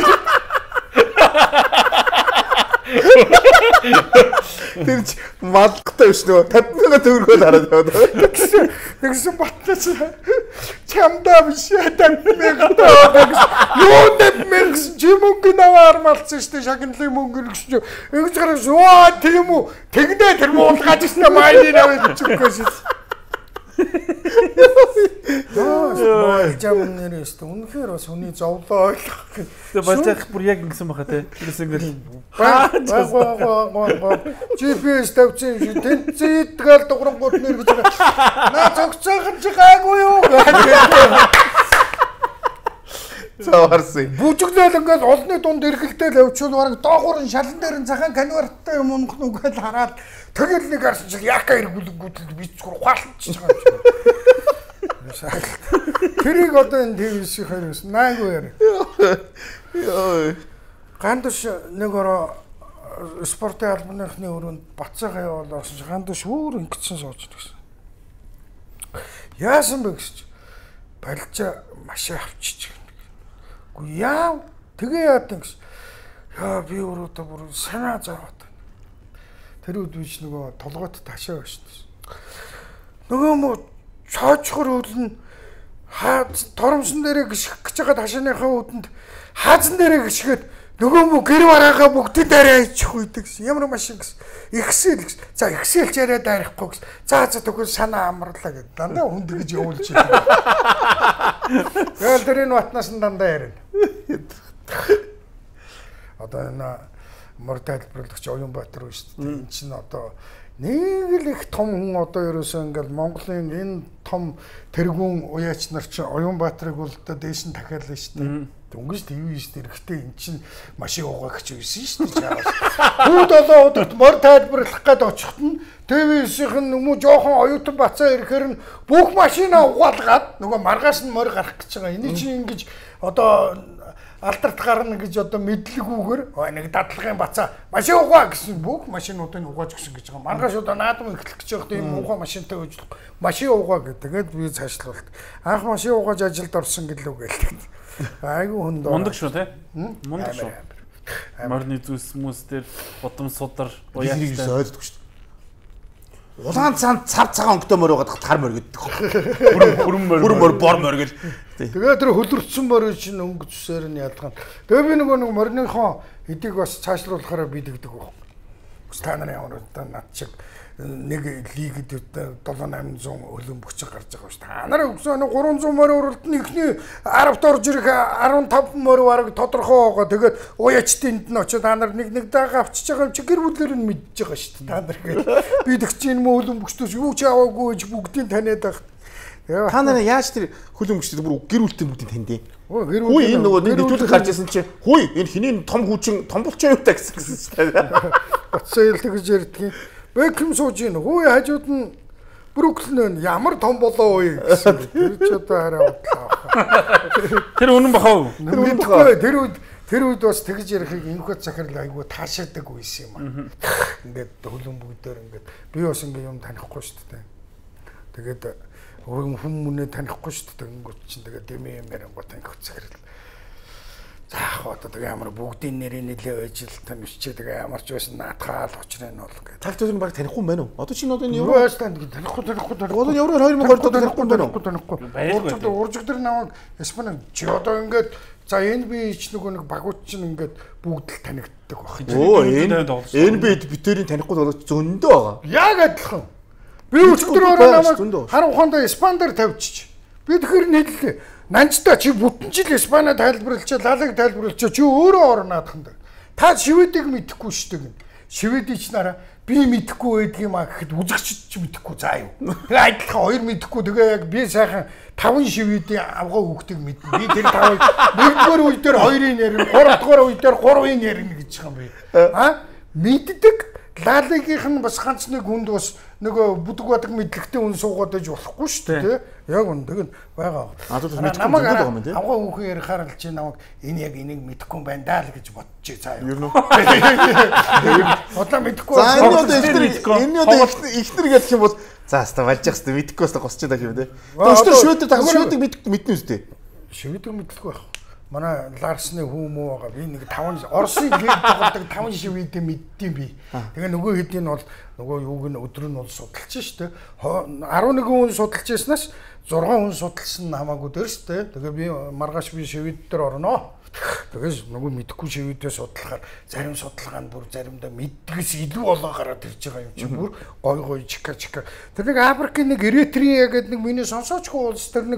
Тэр чи малгтай биш нөө таван мянган төгрөгөөр хараад яваад. Тэгсэн батнаас чамдаа биш таван мянган төгрөг. Юу таван мянган чи мөнгө наваар малцсан шүү дээ шагналын мөнгө гэсэн чи. Ингэж гарах оо тийм үү тэгнэ тэр муулгаж ирсэн майны наваа чиггээс. Яа, жам нэрээс үнэхээр бас хүний зовлоо ойлгох. Тэгээ балжаах бүр яг ингэсэн баха те. Тэрс ингээл ба ба ба ба джи пи эс тавьчихсан шүү. Тэнцээ идгээл дугрангууд нэр гэж байгаа. Наа цогцоохон чи гайгүй юу гэж. Цаарсан. Бүжиглэл ингээл олны дунд эргэлдээл явчихвал бараг доогуур нь шалан дээр нь цахан конверттай юм унах нүгэл хараад тэгэл нэг харсан чи яка эргүүлэнгүүтэл бицгүр ухаалчихж байгаа юм шиг. Тэрийг одоо энэ телевизийн хоёроос найгүй яа. Йоо. Гандш нэг ороо спортын албаныхны өрөөнд бацаагаа явуулсан чи гандш өөр ингэсэн сууж гэсэн. Яасан бэ гэж барилжаа машин авчиж. Гү яа тэгээ яадаг гэсэн. Яа би өөрөө бүр санаа зовоод. Тэр үед биш нөгөө толгойд ташаа байна шүү дээ. Нөгөө мө цоочхор өлн хаа торомсон дээрээ гიშгэх гэж байгаа ташааныхаа үдэнд хаазан дээрээ гიშгээд нөгөө мө гэр бараагаа бүгдийн дээрээ хийчих үйдэг гэсэн. Ямар машин гэсэн. Ихсэл гэсэн. За ихсэлч яриа дайрахгүй гэсэн. За за тэгвэл санаа амарлаа гэдэг. Дандаа хүнд гэж явуулж байна. Тэгэл тэрийн батнаас нь дандаа ярина. Одоо энэ мөр тайлбарлагч Оюнбаатар шүү дээ. Энэ чинь одоо нэг л их том хүн одоо ерөөсөө ингээл Монголын энэ том тэргүүн уяач нар чинь Оюнбаатарыг бол одоо дээш нь дахиалаа шүү дээ. Дөнгөж телевизд эрэхтэй эн чинь машин угаагч байсан шүү дээ. Хүүд одоо удаад мөр тайлбарлах гээд очихт нь телевизийнх нь нүмүү жоохон оюутан бацаа ирэхээр нь бүх машинаа угаалгаад нөгөө маргааш нь мөр гарах гэж байгаа. Эний чинь ингэж одоо алдарт гарна гэж одоо мэдлэгүүгээр нэг дадлагын бацаа машин угаа гэсэн бүх машинуудыг угааж өгсөн гэж байгаа. Маргааш одоо наадам эхлэх гэж байгаа юм угаа машинтай өөжлөх. Машин угаа гэдэг. Тэгээд би цаашлуулт. Анх машин угааж ажилд орсон гэлөө гэлээ. Айгу хүнд. Мундаг шүү те. Мундаг шүү. Морны зүс хүмүүс дээр удам судар уяачтай ойлгодог шүү. Улаан цаанд цав цагаан өнгөтэй морь байгаа тахаар морь гэдэг. Бүрэн бүрэн морь. Бүрэн морь бор морь гэл. Тэгээ тэр хөлөрцсөн морь чинь өнгө зүсээр нь ялгана. Тэгээ би нөгөө нэг морьныхон эдийг бас цаашлуулахаараа бидэгдэг баг. Та нарын ямар одоо над шиг нэг лигд seven eight hundred өлөн бөчөг гарч байгаа ш. Та нараа өгсөн нэг three hundred морь уралд нь ихний арабт орж ирэх fifteen морь бараг тодорхой байгаа. Тэгээд уяачтынд нь очиод та нар нэг нэг даага авчиж байгаа юм чи гэр бүлээр нь мэдж байгаа ш. Та нар гээд бидэгч юм өлөн бөчтөөс юу ч аваагүй гэж бүгдийг таниад байх. Та нараа яаж тэр хөлөн бөчтөд бүр гэр бүлтэй бүгдийг таньдیں۔ Хүй энэ нөгөө нэг нэвтрүүлэг гарч ирсэн чи хүй энэ хинийн том хүүчин том болчихоо юу та гэсэн чинь. Оцсон тэгж ярьдгийг. Бэкхэм сууж ийн хүй хажууд нь Бруклин ямар том болоо вэ гэсэн. Тэр ч одоо хараа бодлоо. Тэр үнэн бахав. Тэр үнэн бахав. Тэр үед тэр үед бас тэгж ярихыг энэхүү захирал айгүй таашаадаг байсан юм аа. Ингээд хөлөн бүгдээр ингээд би бас ингээд юм танихгүй шүү дээ. Тэгээд хүн хүмүүнээ танихгүй шүү дээ. Ингээд чинь тэгээд дэмээ мэрэн гот ингээд захирал. За одоо тэгээ ямар бүгдийн нэрийн нэлээ ажилтан өччээ тэгээ ямар ч байсан наатгаал очрын бол ингээд. Тал төсөнд баг танихгүй юм байна уу? Одоо чинь одоо энэ евро танихгүй танихгүй танихгүй танихгүй. Одоо евро two thousand twenty танихгүй байна уу? Танихгүй. Уржиг уржиг дээр намайг Испани чи одоо ингээд за эн би ч нөгөө нэг багууд чинь ингээд бүгд л танигддаг баг. Оо энэ би битэрийн танихгүй болоод зөндөө байгаа. Яг адилхан. Би өчигдөр ороо намайг хар ухаандаа Испандаар тавьчих. Би тэгэхээр нийллээ. Нанчта чи бүтэн жил Испани тайлбарлалчаа, лалыг тайлбарлалчаа чи өөрөө орноод ханд. Та шивэдийг мэдэхгүй шүү дээ. Шивэдийг ч нараа би мэдэхгүй байдаг юм а гэхэд үзэгчд ч мэдэхгүй заа юу. Тэгээ адилхан хоёр мэдэхгүй тэгээ яг би сайхан таван шивэдийн авгаа хүүхдийг мэднэ. Би тэр тавыг нэгдүгээр үе дээр хоёрын ярина, гуравдугаар үе дээр гурвын ярина гэж байгаа юм би. А мэддэг лалыгийнх нь бас ганц нэг хүнд бас нөгөө бүдэг бадаг мэдлэгтэй хүн суугаад иж болохгүй шүү дээ. Яг үн тэг байгаа. А тут мэдхгүй байгаа юм тий. Авгаа хүүхэн ярихаар л чи намайг энэ яг энийг мэдэхгүй юм байна даа л гэж бодчих заа юу. Юу нөө. Одоо мэдэхгүй. За энэ одоо ихтер энэ одоо ихтер гэх юм бол за хаста валж явах хэвээр мэдэхгүй бас госч байгаа юм тий. Өчтөр шведээр тагс шведийг мэднэ үстэй. Шведийг мэдэхгүй байх. Манай Ларсны хүү мүү байгаа. Би нэг таван Оросын лиг тоглодог таван шивэдээ мэддэм би. Тэгээ нөгөө хэдийн нь бол нөгөө юуг нь өдөр нь бол судалж штэ. eleven хүн судалж яснаас six хүн судалсан нь хамаагүй дээр штэ. Тэгээ би маргааш би шивэд дээр орноо. Тэгээс нөгөө мэдхгүй шивэдээ судлахаар зарим судалгаанд бүр заримдаа мэддгээс илүү болоо гараад ирж байгаа юм чи бүр гой гой чика чика. Тэр нэг Африкийн нэг Эритрия гэдэг нэг миний сонсоочгүй улс тэр нэг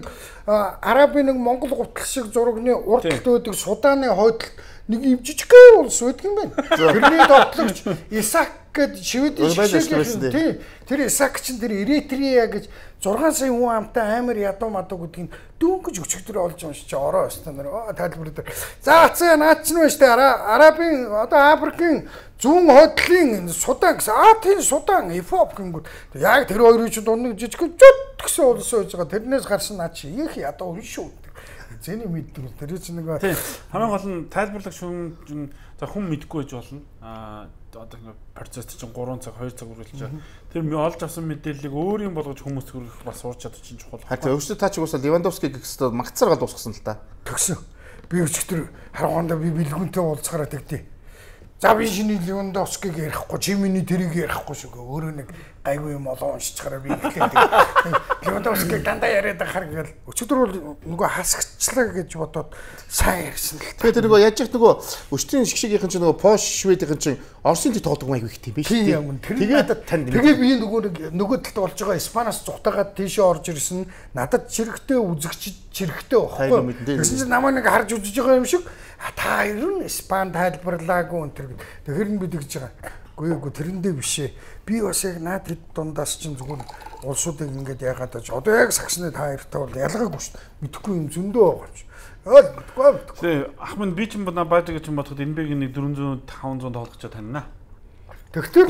Арабын нэг Монгол гутал шиг зурагны урдталт байдаг Суданы хойдолд нэг юм жижигхэн улс байдаг юм байна. Тэрний дотлогч Исаак гэдэг шивэдийн шиг тий. Тэр Исаак чинь тэр Эритрия гэж six сая хүн амтай амар ядуу мадуу гэдгийг дөнгөж өчигдөр олж уншиж ороо өстөнөр тайлбар дээр. За цаа наад чинь байна штэ Арабын одоо Африкийн зүүн хойдлын Судан гэсэн аа тийм Судан Эфиоп гингүүд яг тэр хоёрын чинь дунд нэг жижигхэн зүт гэсэн улс байж байгаа. Тэрнээс гарсан наад чи их ядуу хүн шүү. Зэний мэддэг. Тэр чинь нэг тийм хамгийн гол нь тайлбарлагч хүн за хүн мэдгүй байж болно. Аа одоо ингэ процесс чинь three цаг two цаг үргэлж байгаа. Тэр олж авсан мэдээллийг өөрийн болгож хүмүүст хүргэх бас урд чадвар чинь чухал. Харин өвчтөд та ч уусаа Левандовски гэхсээр магцаараа дуусгасан л та. Тэгсэн. Би өчигдөр харгуунда би бэлгүнтэй уулзахаараа тэгтээ. За би шиний Левандовскиг ярихгүй, чи миний тэрийг ярихгүй шүү. Өөрөө нэг гайгүй юм олон уншчихараа би ихлээ. Левандовскиг дандаа яриад байхаар гэл өчигдөр бол нөгөө хасагчлаа гэж бодоод сайн ярьсан л. Тэгээ тэр нөгөө яаж их нөгөө өчтөрийн шгшигийнхэн чинь нөгөө Пош Шведийнхэн чинь Оросын төд тоглох маяг их тийм биш үү? Тэгээд танд тэгээ би нөгөө нэг нөгөө талд болж байгаа Испаниас зүгтаагаад тийшээ орж ирсэн. Надад чирэгтэй үзэгч чирэгтэй байхгүй. Тэгсэн чинь намайг нэг харж үзэж байгаа юм шиг та ер нь Испани тайлбарлаагүй энэ тэр. Тэгэхээр нь бид гэж байгаа. Гүй гүй тэрэндээ бишээ. Би бас яг наад хэд дундаас чинь зүгээр улсуудыг ингээд яагаад тааж одоо яг сагсны та хоёртай бол ялгаагүй шүү. Мэдхгүй юм зөндөө байгаа юм чи. Яа мэдхгүй мэдхгүй. Тэ ахмад би ч юм бана бааж гэж юм бодоход энэ бэгийн нэг four hundred five hundred тоглож танина. Тэгтээ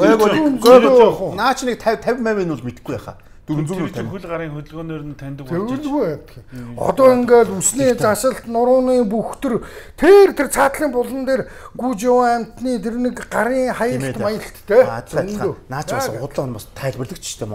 наа чи нэг fifty fifty нь бол мэдхгүй яхаа. four hundred хөл гарын хөдөлгөөнөөр нь таньдаг болж байна. Одоо ингээд үсний засалт нурууны бүхтэр тэр тэр цаатлын булан дээр гүйж яваа амтны тэр нэг гарын хаялт маялт те. Наач бас удлаа бас тайлбарлагч шүү дээ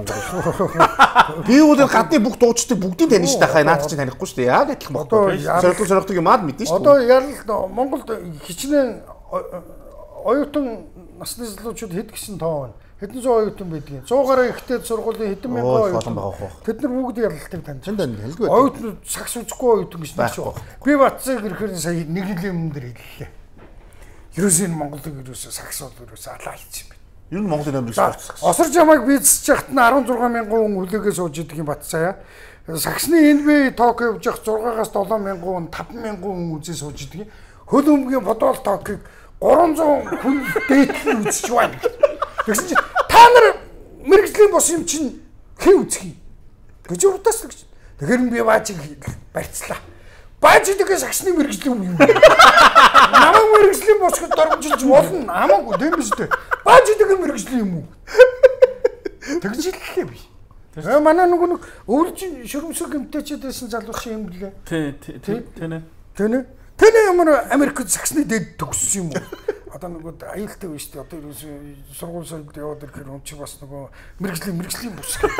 Монгол. Би бол гадны бүх дуучдыг бүгдийг таних шүү дээ хаа наад чи танихгүй шүү дээ. Яг адилхан бохгүй. Сорилтон сорилтог юм ад мэдэн шүү. Одоо ял Монголд хичнээн оюутан насны залуучууд хэд гисэн тоо байна. Хэдэн зуун оюутан байдгийг. суугаараа ихтэй сургуулийн хэдэн мянган оюутан байгаа. Тэд нар бүгд ялалтыг таньж. Тэнд хэлгүй. Оюутнууд сагс үзэхгүй оюутан гэж нэг шүү. Би Батцыг ирэхээр сая нэг жилийн өмнө дээр хэллээ. Ерөөсөө энэ Монголыг ерөөсөө сагс бол ерөөсөө алаа хийчих юм байна. Ер нь Монголын номер спорт сагс. Осор жамайг бийцэж яхад нь арван зургаан мянган хүн хүлээгээ сууж идэг юм Батцаа. Сагсны эн би Токио явж явах зургаагаас долоон мянган хүн таван мянган хүн үзээ сууж идэг. Хөл өмгийн футбол Токиг гурван зуун хүн дээдлэн үзэж байна. Тэгсэн чинь та нар мэрэгжлийн бос юм чинь хэн үзэх юм гэж урдаас л гэж. Тэгэхээр би Баажиг барьцлаа. Баажидгээ сагсны мэрэгжлийн юм. Намайг мэрэгжлийн бос гэж дөрвөлж болно. Хамаагүй тийм биз дээ. Баажидгээ мэрэгжлийн юм уу? Тэгж хэллээ би. Тэгээ манай нөгөө нэг өвлж шүрмсэг гэмтээчээд байсан залуус юм блэ. Тий, тий, тий. Тэнэ. Тэнэ ямар Америкт сагсны дэд төгссөн юм уу? Одоо нөгөө аюултай биш үү? Одоо ерөөсөө сургууль соёлд яваад ирэхээр хүн чи бас нөгөө мэрэгжлийн мэрэгжлийн бус гэдэг.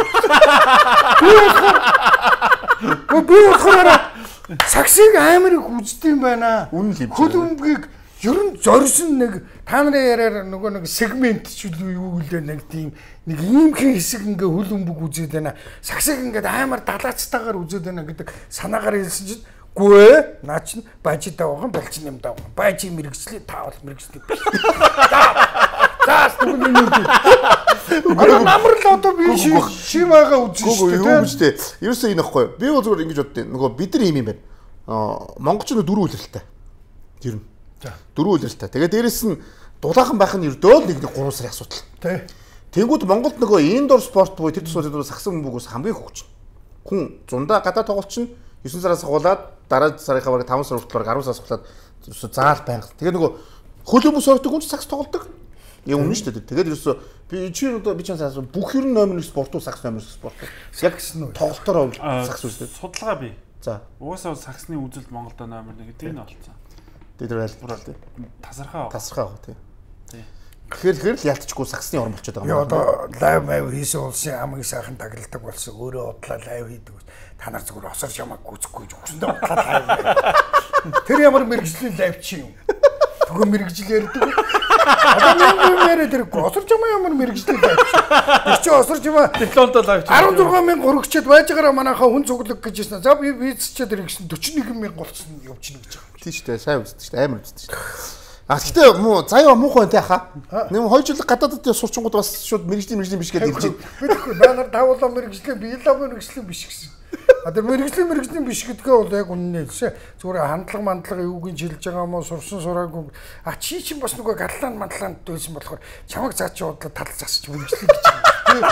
Би би болохоор сагсыг амар их үздэг юм байна. Хөл өмгийг ер нь зорьсон нэг та нарын яриаар нөгөө нэг сегмент ч юу гэлээ нэг тийм нэг иймхэн хэсэг ингээ хөл өмбөг үзээд байна. Сагсыг ингээд амар далаацтайгаар үзээд байна гэдэг санаагаар хэлсэн чинь гүй наа чинь бажитай байгаа болчин юм даа. Бажи мэрэгжлийн таавал мэрэгжлийн. Заас тэгвэл юм уу. Аа намар л одоо би шиваага үзсэн шүү дээ. Юу гэж дээ. Ерөөсөө энэ ихгүй. Би бол зүгээр ингэж боддیں۔ Нөгөө бид нар юм юм байна. Аа монголчууд дөрвөн үлрэлтэй. Ер нь. Дөрвөн үлрэлтэй. Тэгээд дээрэс нь дулаахан байх нь ердөө л нэг гурван сарын асуудал. Тий. Тэнгүүд Монголд нөгөө индор спорт буюу тэр тусгал сагсан бөгөөс хамгийн хөгжин. Хүн зундаа гадаа тоглолч нь есөн сараас хуулаад дараа сарынхаа бараг таван сар хүртэл бараг арван сараас хуулаад заал байнга. Тэгээ нөгөө хөлөө бүс ордог хүн сагс тоглодог. Юм үнэн шүү дээ. Тэгээд ерөөсөө би чи одоо би чанаас бүх ер нь номер нэг спорт уу сагс номер спорт уу? Сагс нь тоглолтоор сагс үү? Судалгаа бий. За. Угаасаа сагсны үзэлт Монголд номер нэг гэдэг нь болцсон. Тэд байлбар тий. Тасархаа. Тасархаа гоо тий. Тий. Тэгэхээр тэгэхээр л ялтчгүй сагсны орн болчиход байгаа юм. Яа одоо лайв майв хийсэн улсын хамгийн сайхан тагладаг болсон. Өөрөө удлаа лайв хийдэг. Та нар зүгээр осор шамаг гүцэхгүй гэж хүсэндээ удлаа лайв. Тэр ямар мэрэгжлийн лайв чи юм. Тэгвэл мэрэгжил ярьдаг. Одоо юм яриад ирэхгүй. Осор шамаа ямар мэрэгжлийн лайв чи. Тэр чи осор шамаа дипломтой лайв чи. арван зургаан мянга хөрөгчөд байжгаараа манайхаа хүн цуглаг гэж хэлсэн. За би визчээд иргэсэн дөрвөн нэг мянга болцсон явчихна гэж байгаа. Тий штэ сайн үздэг штэ амар үздэг штэ. А гэхдээ муу заяа муухай тий хаа. Нэм хоёр жил гадаадд сурчингууд бас шууд мэрэгжлийн мэрэгжлийн биш гэдэг ирж байна. Би тэгэхгүй байгаар тавуулаа мэрэгжлийн биелаа мэрэгжлийн биш гэсэн. А тэр мэрэгжлийн мэрэгжлийн биш гэдгээ бол яг үнэнээ хэлсэн. Зүгээр хандлага мандлага юугийн жилж байгаа юм уу сурсан сураагүй. А чи чинь бас нөгөө галлаан мандлаанд дөөсөн болохоор чамайг цаа чи бодлоо тал засч мэрэгжлийн гэж юм.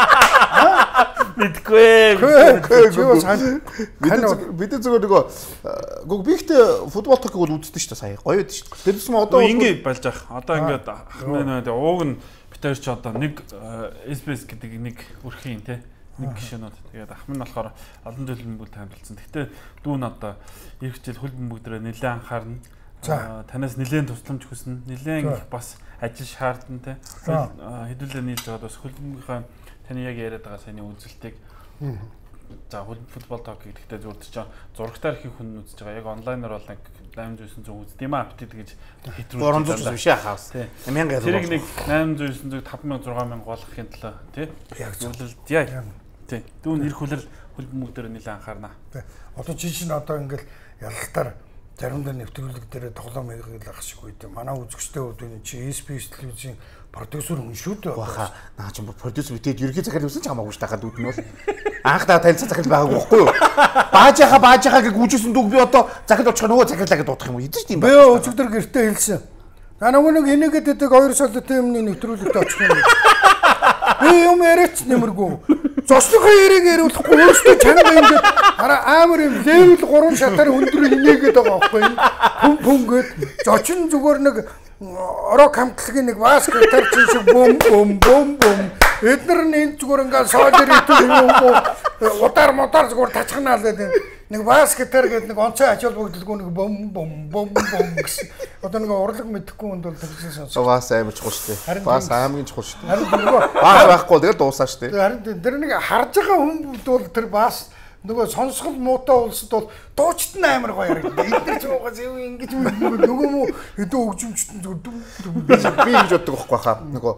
Мэдгүй. Бид зүгээр нөгөө гог бихтэй футбол токийг бол үздэг шүү дээ сая. Гоё байд шүү дээ. Тэр тусан одоо ингэ болж байгаа. Одоо ингээд ахмын ууг нь битэр ч одоо нэг эс би эс гэдэг нэг үрхийн тий нэг гişнүүд. Тэгээд ахмын болохоор олон төлөвлөмжүүд танилцсан. Гэхдээ дүүн одоо ирэх жил хөл бөмбөгдрөө нэлээд анхаарна. Танаас нэлээд тусламж хүснэ. Нэлээд их бас ажил шаардна тий. Хэдүүлээ нийлж байгаа бас хөл бөмбөгийнхаа таны яг яриад байгаа саяны үзэлтийг за футбол ток гэхдээ зүгээр ч зурагтаар хийх хүн үзэж байгаа. Яг онлайнаар бол нэг восемь зуун зуун үздэг юм аа апдейт гэж хэтрүүлж байна. гурван зуун биш яхаас. мянга тэрийг нэг восемь зуун зуун таван мянга зургаан мянга болгохын тулд тий. Яг зөвлөлд яа. Тий. Дүүн нэр хүлэр хөл бөмбөг дээр нэлээд анхаарна. Тий. Одоо чи чинь одоо ингээл ялалтаар заримдаа нэвтрүүлэг дээр тоглоом хийгээл ах шиг үйд. Манай үзэгчтэй хувьд чи эс би эс телевизийн продюсер хүн шүү дээ. Баха наа ч продюсер битэд ерхий захирал үсэн ч хамаагүй ш тахад үүд нь бол анх та танилцсан захирал байгаагүй байхгүй юу? Баажихаа баажихаа гэж үжсэн дүүг би одоо захирал очих нөгөө захирлаа гэж дуудах юм уу? Хэдэж тийм байна. Би өчигдөр гэртээ хэлсэн. За нөгөө нэг энийгээд идэг хоёр солиотой юмны нэвтрүүлэгт очих юм. Би юм яриач нэмэргүй. Зослохоо яриг яриулахгүй өөртөө чанга ингээд амар юм левел гурван шатаар өндөр инээгээд байгаа байхгүй юм. Хүн хүнгээд зочин зүгээр нэг ороо хамтлагийн нэг баскетбол чинь шиг бум бум бум бум эдгээр нь энэ зүгээр ингээд соолер идэв юм уу удар мотор зүгээр тачхнаа л гэдэг нэг баскетбол гэдэг нэг онцгой ачаал бүгдэлгүй нэг бум бум бум бум гэсэн одоо нэг урлаг мэдэхгүй хүнд бол тэгсэн сонсоо бас амар чухал шүү дээ бас аймгийн чухал шүү дээ харин бас байхгүй тэгэл дуусаа шүү дээ харин тэр нэг харж байгаа хүн бол тэр бас нөгөө сонсгол муутай улсад бол дуучт нь амар гоё яригдана. Эдгээр ч уугаа зөв ингэж нөгөө муу хэдэн өгжимчтэн зүгээр би гэж боддог байхгүй хаа. Нөгөө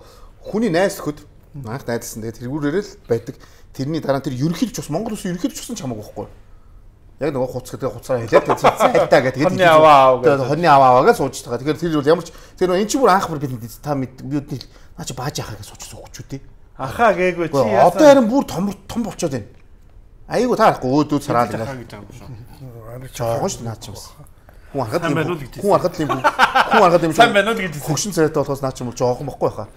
хүний найз өхөд анх найзлсан. Тэгээд тэргүүрээр л байдаг. Тэрний дараа тэр ерөнхийдөө ч бас Монгол улсын ерөнхийдөө ч бас хамаагүй байхгүй. Яг нөгөө хуц гэдэг хуцаараа хэлээд тэгээд цайтаа гэдэг хоньны аваа аваа гэдэг хоньны аваа аваа гэж сууж байгаа. Тэгэхээр тэр бол ямар ч тэр нөгөө эн чинь бүр анх бүр бид та бидний наа чи бааж яхаа гэж суучсан хөвчүүдээ. Ахаа гээгүй чи яасан. Одоо харин бүр том том болчиход байна. Айгу таарахгүй өөдөө цараад байна гэж байгаа юм шүү. Жоогоо ш наа чи бас. Хүн харахад юм хүн харахад юм хүн харахад юм сайн байна уу гэж хөгшин царайтай болохоос наа чи бол жоохон бохгүй байхаа.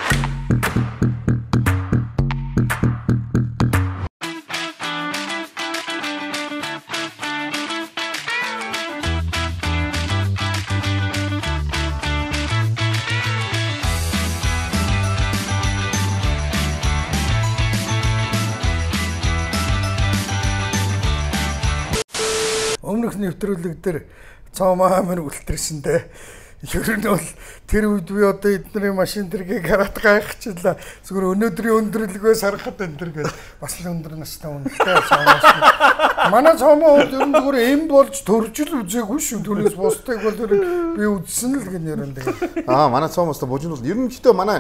Өмнөх нэвтрүүлэг дээр цаамаа мөр үлдэрсэндээ ер нь бол тэр үед би одоо эдний машин тэргийг хараад гайхчихлаа. Зүгээр өнөөдрийн өндөрлөгөөс харахад энэ төр гэж бас л өндөр настай үнэтэй цаамаас. Манай цаамаа бол ер нь зүгээр эм болж төрж л үзээгүй шүү. Түүнээс бусдыг бол тэр би үзсэн л гэн ер нь тэгээд. Аа манай цаамаас божин бол ер нь гэхдээ манай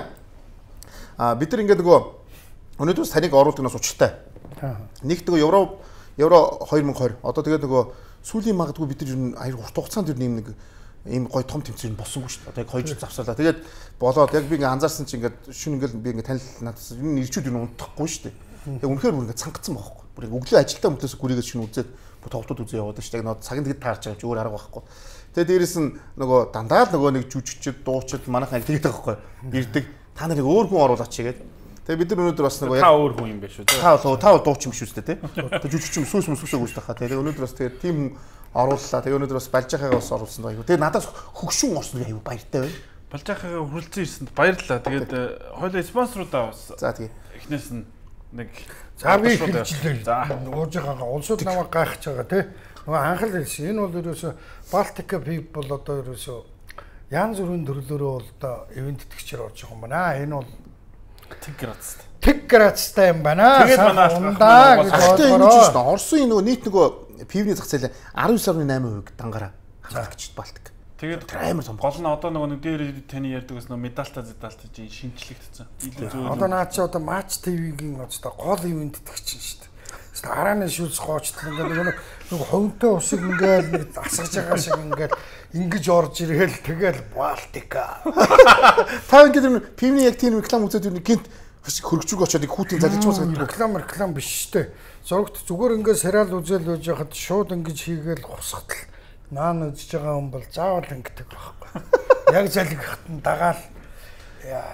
аа бид нар ингээд нөгөө өнөөдрөөс таныг оруулдаг нас учиртай. Нэг тэгээ евро евро две тысячи двадцать одоо тэгээд нөгөө сүүлийн магадгүй бид нар ер нь аяр урт хугацаанд ер нь нэг ийм гой том тэмцээн болсонгүй шүү дээ. Одоо яг хоёр жил завсарлаа. Тэгээд болоод яг би ингээ анзаарсан чинь ингээд шүн ингээл би ингээ танил надаас ер нь ирчүүд ер нь унтахгүй шүү дээ. Яг үнэхээр бүр ингээ цангацсан байхгүй. Бүр өглөө ажилдаа мөртөөс гүрийгээ шүн үзээд бүр тоглолтууд үзээ яваад шүү дээ. Яг нөө цагийн тэгэд таарч байгаа ч өөр арга байхгүй. Тэгээд дээрэс нь нөгөө дандаа л нөгөө нэг жүжигчд, дуучид манайхан тэгээд байгаа байхгүй. Ирдэг. Та нарыг өөр хүн оруулаач гэдэг. Тэгээ бид нар өнөөдөр бас нөгөө та өөр хүн юм биш үү? Та та дууч юм шүү дээ тий. Тэгээ жүжигч юм сүс мүсүсээ гүйж тахаа. Тэгээ өнөөдөр бас тэгээ тим орууллаа. Тэгээ өнөөдөр бас Балжахагаа бас оруулсан даа. Тэгээ надаас хөгшүүн орсон аюу баяртай байна. Балжахагаа хүрэлцэн ирсэнд баярлалаа. Тэгээд хойлоо спонсорудаа бас. За тэгээ. Эхнээс нь нэг за би хэлжлээ. За уужихаага улсууд намайг гайхаж байгаа тий. Нөгөө анхал хэлсэн. Энэ бол ерөөсө Baltica people одоо ерөөсө янз бүрийн төрлөөрөө бол одоо ивент тэтгэгчээр орж байгаа юм байна. Энэ бол Тэг градустай. Тэг градустай юм байна. Тэгээд манай ундаа гэж бодлоо. Орсын нөгөө нийт нөгөө пивний зах зээл twelve point eight percent дангаараа хангалтчд Балтик. Тэгээд амар том. Гол нь одоо нөгөө нэг дээр таны ярьдаг бас нөгөө медальта зэдалт чинь шинжлэгдсэн. Одоо наад чи одоо матч ТV-гийн одоо гол ивент тэтгэгч шүү дээ. Эсвэл арааны шүлс гоочтол ингээд нэг нэг хөвөнтэй усыг ингээд нэг асгаж байгаа шиг ингээд ингэж орж ирээл тэгэл Балтика. Та ингээд пивний яг тийм реклам үзээд нэг гинт хөргөчөг очоод хүүтийн залжмаас реклам реклам биш шүү дээ. Зурагт зүгээр ингээд сериал үзэл үж яхад шууд ингэж хийгээл хусгатал наан үзэж байгаа хүн бол заавал ингэдэг байхгүй. Яг залгихад нь дагаал яа.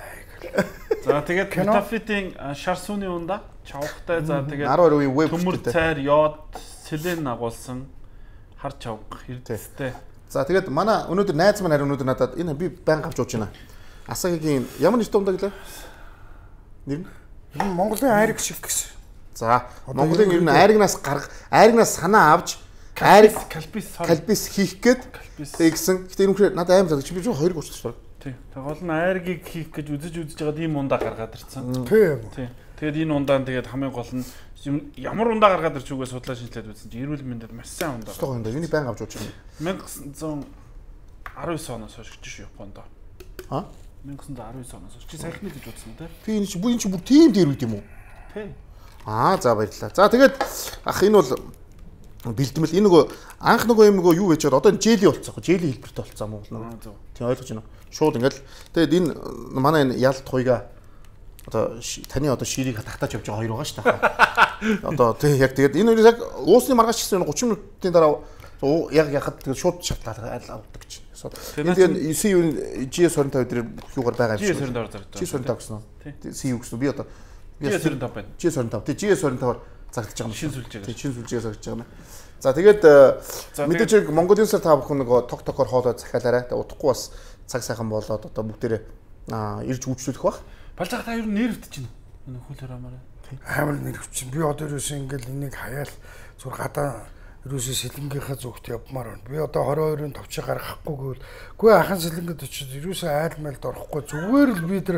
За тэгээд Тафитийн шар сүүний ундаа чавхтай за тэгээд twelve үеийн веб төмөр цайр йод селен агуулсан хар чавх хэрдэлтэй. За тэгээд манай өнөөдөр найз маань харин өнөөдөр надад энэ би байнга авч ууж байна. Асагийн ямар нэртэй ундаа гэлээ? Нэр нь Монголын айраг шиг гэсэн. За Монголын ер нь айрагнаас гарга айрагнаас санаа авч айраг калпис калпис хийх гээд тэгсэн. Гэтэ энэ үнхээр надад амар залгич би зөв хоёр гуйч шүү. Тий. Тэгээ гол нь айргийг хийх гэж үзэж үзэж байгаад ийм ундаа гаргаад ирсэн. Тий. Тий. Тэгээд энэ ундаан тэгээд хамгийн гол нь ямар ундаа гаргаад ирч үгээ судлаа шинжилээд үзсэн чинь эрүүл мэндэд маш сайн ундаа. Стог ундаа. Юуны байнга авч ууж байна. nineteen nineteen оноос хойш гэж шүү Японд. Аа? nineteen nineteen оноос хойш чи саяхны гэж бодсон тий. Би энэ чи бүр энэ чи бүр тийм дээр үед юм уу? Тий. Аа за баярлалаа. За тэгээд ах энэ бол бэлтгэл энэ нөгөө анх нөгөө юм нөгөө юу байж байгаа одоо жели болцсон. Жели хэлбэртэй болцсон юм уу? Тийм ойлгож байна. Шууд ингээл тэгээд энэ манай энэ ялт хуйга одоо таны одоо ширийг татаж явж байгаа хоёр байгаа шүү дээ. Одоо тий яг тэгээд энэ хоёр яг уусны маргааш гэсэн thirty минутын дараа яг яхад тэгээд шууд шатлаа авдаг чинь. Энэ тэгээд си ю джи эс twenty-five дээр юугаар байгаа юм шиг. джи эс twenty-five гэсэн үү? си ю гэсэн би одоо джи эс twenty-five байна. джи эс twenty-five тий джи эс twenty-five загдаж байгаа юм шиг сүлж байгаа. Тий шин сүлжээс загдаж байгаа юм. За тэгээд мэдээж яг Монголын сар та бүхэн нөгөө ток токоор хоолой захиалаарай. Удахгүй бас цаг сайхан болоод одоо бүгдээрээ ирж үйлчлүүлэх бах. Балжах та юу нервт чинь энэ хөл хөрөмөр. Амар нервт чинь би одоо ерөөсөө ингээл энийг хаяал зур гадаа ерөөсөө сэлэнгийнхаа зүгт явмаар байна. Би одоо twenty-two-ын товчоо гаргахгүйгүй. Гүй ахын сэлэнгэд очиж ерөөсөө айл мэлд орохгүй. Зүгээр л би тэр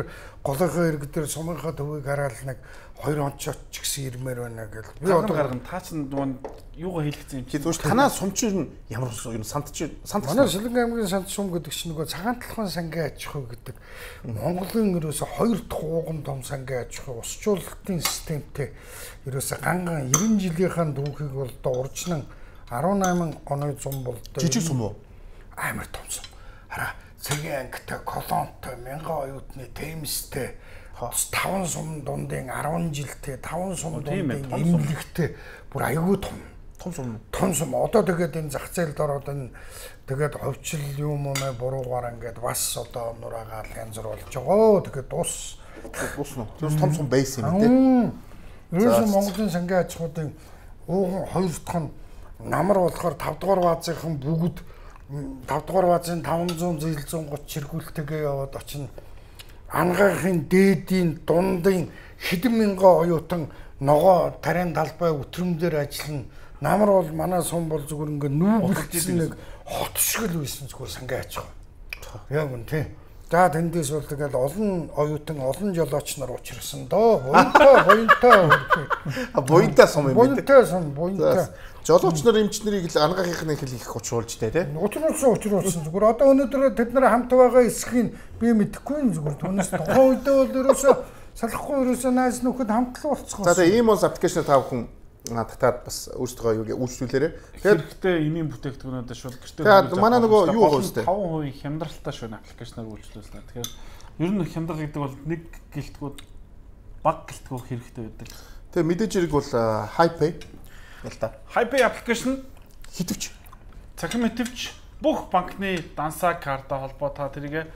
голынхаа ирэг дээр сумынхаа төвийг хараад нэг хоёр онцооч ч гэсэн ирмээр байна гэл. Би одоо гаргана та чинь дуун юугаа хэлчихсэн юм чи. Зүгш танаа сум чинь ямар юм санд чи санд. Манай Шилэнг аймгийн санд сум гэдэг чинь нөгөө цагаан талхын сангийн аж ахуй гэдэг Монголын ерөөсө хоёр дахь ууган том сангийн аж ахуй усчлалтын системтэй ерөөсө ганган девяносто жилийнхаа түүхийг бол одоо уржнан арван найман оны зам бол жижиг сум уу? Амар том сум. Хараа цагийн ангитай, колонтой, мянган оюутны темстэй таван сум дундын арван жилтэй, таван сум дундын эмнэлэгтэй бүр аягүй том. Том сум. Том сум. Одоо тэгээд энэ зах зээлд ороод энэ тэгээд ховчил юм уу буруугаар ингээд бас одоо нураагаал янз бүр болж байгаа. Тэгээд дус дуснаа. Тэр том сум бейс юм тий. Ерөөсөн Монголын сангийн аж ахуйн ууган хоёр дахь нь намар болохоор тавд дугаар баазынхан бүгд тавд дугаар баазын таван зуун зээл зуун гуч чиргүүлтэйгээ яваад очино. Ангаахын дээдийн дундын хэдэн мянган оюутан ногоо тарийн талбай өтрөмдөр ажиллана. Намар бол манай сум бол зүгээр ингээ нүүгэлсэн нэг хот шиг л байсан зүгээр сангийн аж ахуй. Яг үн тий. За тэндээс бол тэгэл олон оюутан олон жолооч нар учирсан доо. Буянтай буянтай. А буянтай сум юм дээ. Буянтай сум буянтай. Жолооч нар эмч нарыг л ангаахынхны хэл их учруулж дээ тий. Учруулсан учруулсан зүгээр одоо өнөөдөр тэд нар хамт байгаа эсхийг би мэдэхгүй зүгээр түүнээс тухайн үедээ бол ерөөсөө салахгүй ерөөсөө найз нөхөд хамтлан уулзсан. За тэгээ ийм бол аппликейшн та бүхэн татаад бас өөрсдөө юу үйлчлүүлээрэ. Тэгэхээр гэхдээ эмийн бүтээгдэхүүнүүдээ шууд гэртээ тэгээд манай нөгөө юу байгаа вэ? таван хувийн хямдралтай шүүн аппликейшныг үйлчлүүлсэн. Тэгэхээр ер нь хямдрал гэдэг бол нэг гэлтгүүд баг гэлтгүүд хэрэгтэй байдаг. Тэгээ мэдээж хэрэг бол HiPay л та. HiPay аппликейшн хитвч цахим хитвч бүх банкны дансаа картаа холбоо та тэрийг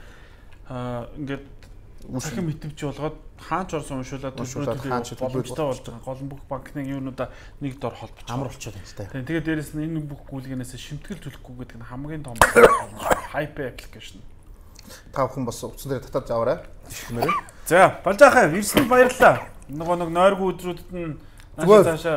ингээд цахим хитвч болгоод хаанч орсон уншуулаад төлбөрөд боломжтой болж байгаа. Гол бүх банкны юунуудаа нэг дор холбож амар болчиход байна л та. Тэгээд дээрэс нь энэ бүх гүйлгээс шимтгэл төлөхгүй гэдэг нь хамгийн том HiPay аппликейшн. Та бүхэн бас утсан дээр татаад зааварай. Тиймэрээ. За, болж байхаа вирсэнд баярлалаа. Нөгөө нэг нойргүй өдрүүдэд нь наашаа цаашаа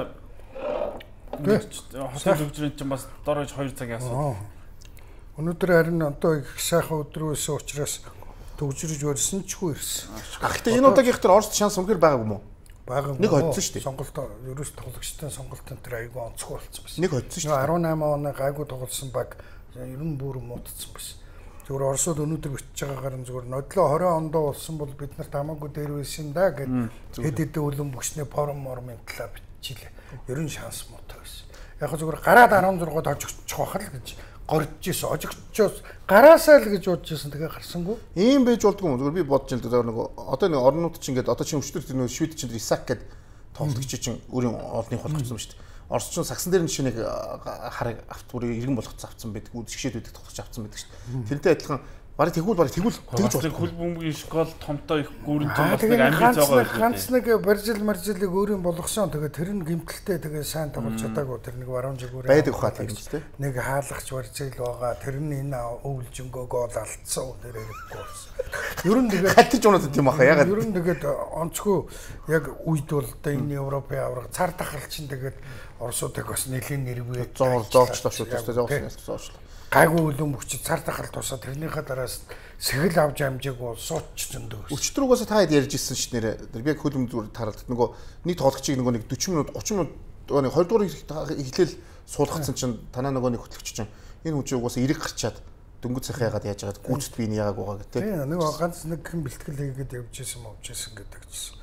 хосол хөгжрийн чинь бас дорож хоёр цаг яасан. Өнөөдөр харин одоо их сайхан өдөр байсан учраас төгжрөж өрсөн ч хүү ирсэн. А гэхдээ энэ удаагийнх төр Оросд шанс үнэхээр байгаа юм уу? Бага нэг хоцсон шүү дээ. Сонголт ерөөс тоглогчтой сонголтын тэр айгүй онцгой болсон байсан. Нэг хоцсон шүү дээ. арван найман оны гайгүй тоглосон баг ер нь бүр муудсан байсан. Зүгээр Оросод өнөөдөр бичиж байгаагаар нь зүгээр нодлоо хорин ондоо болсон бол бид нарт хамаагүй дээр байсан да гэд хэд хэдэн үлэн бүгснээ форум мормын талаа бичилээ. Ер нь шанс муутай байсан. Яг зүгээр гараад арван зургаад хожигдчих واخ л гэж горж ирсэн. Хожигдчихоос гараасаа л гэж бодож ирсэн. Тэгээ гарсангүй. Ийм байж болдгүй юм. Зүгээр би бодож л дээ нөгөө одоо нэг орнууд чинь ингээд одоо чинь өчтөр тэр нөгөө швед чинь Исаак гэдэг тоглогч чинь өөрийн олныг холгоцсон шүү дээ. Орос чинь сагсан дээр нь жишээ нэг харыг авт бүрийг иргэн болгоцсон авцсан байдаг. Үдшгшээд байдаг тоглогч авцсан байдаг шүү дээ. Тэрнтэй адилхан барыг тэгвэл барыг тэгвэл тэгж болох. Хөл бөмбөгийн школ томтой их гүрэн том бас нэг амбиц байгаа. Ганц нэг баржил маржилыг өөрийн болгосон. Тэгээ тэр нь гимтэлтэй тэгээ сайн тоглож чадаагүй. Тэр нэг баруун зүгүүрээ байдаг хаа тийм ч тийм. Нэг хаалгач баржил байгаа. Тэр нь энэ өвлжөнгөө гол алдсан. Тэр хэрэггүй болсон. Ер нь тэгээд хатж унаад тийм баха ягаад. Ер нь тэгээд онцгүй яг үед бол одоо энэ Европын авраг цар тахал чинь тэгээд Оросуудыг бас нэлийн нэрвээ зоол зоолчлоо шүү дээ. Зоолсон зоолчлоо. Гайгүй үлэн бүчид цар тахал тусаа тэрнийхээ дараас сэхэл авч амжаагүй сууч зөндөө. Өчтөрөөс та хэд ярьж ирсэн ш нэрэ. Тэр би хөлөм зүгээр таралт нөгөө нэг тоглогчийг нөгөө нэг сорок минут тридцать минут нөгөө хоёр дугаар эхлээл суулгацсан чинь танаа нөгөө нэг хөтлөгч чинь энэ хүн чинь угаасаа эрэг гарчаад дөнгөж цахаа яагаад яаж яагаад гүйцэд би энэ яагаад байгаа гэх тээ. Тийм нэг ганц нэг хэн бэлтгэл хийгээд явж исэн мовж исэн гэдэг чинь.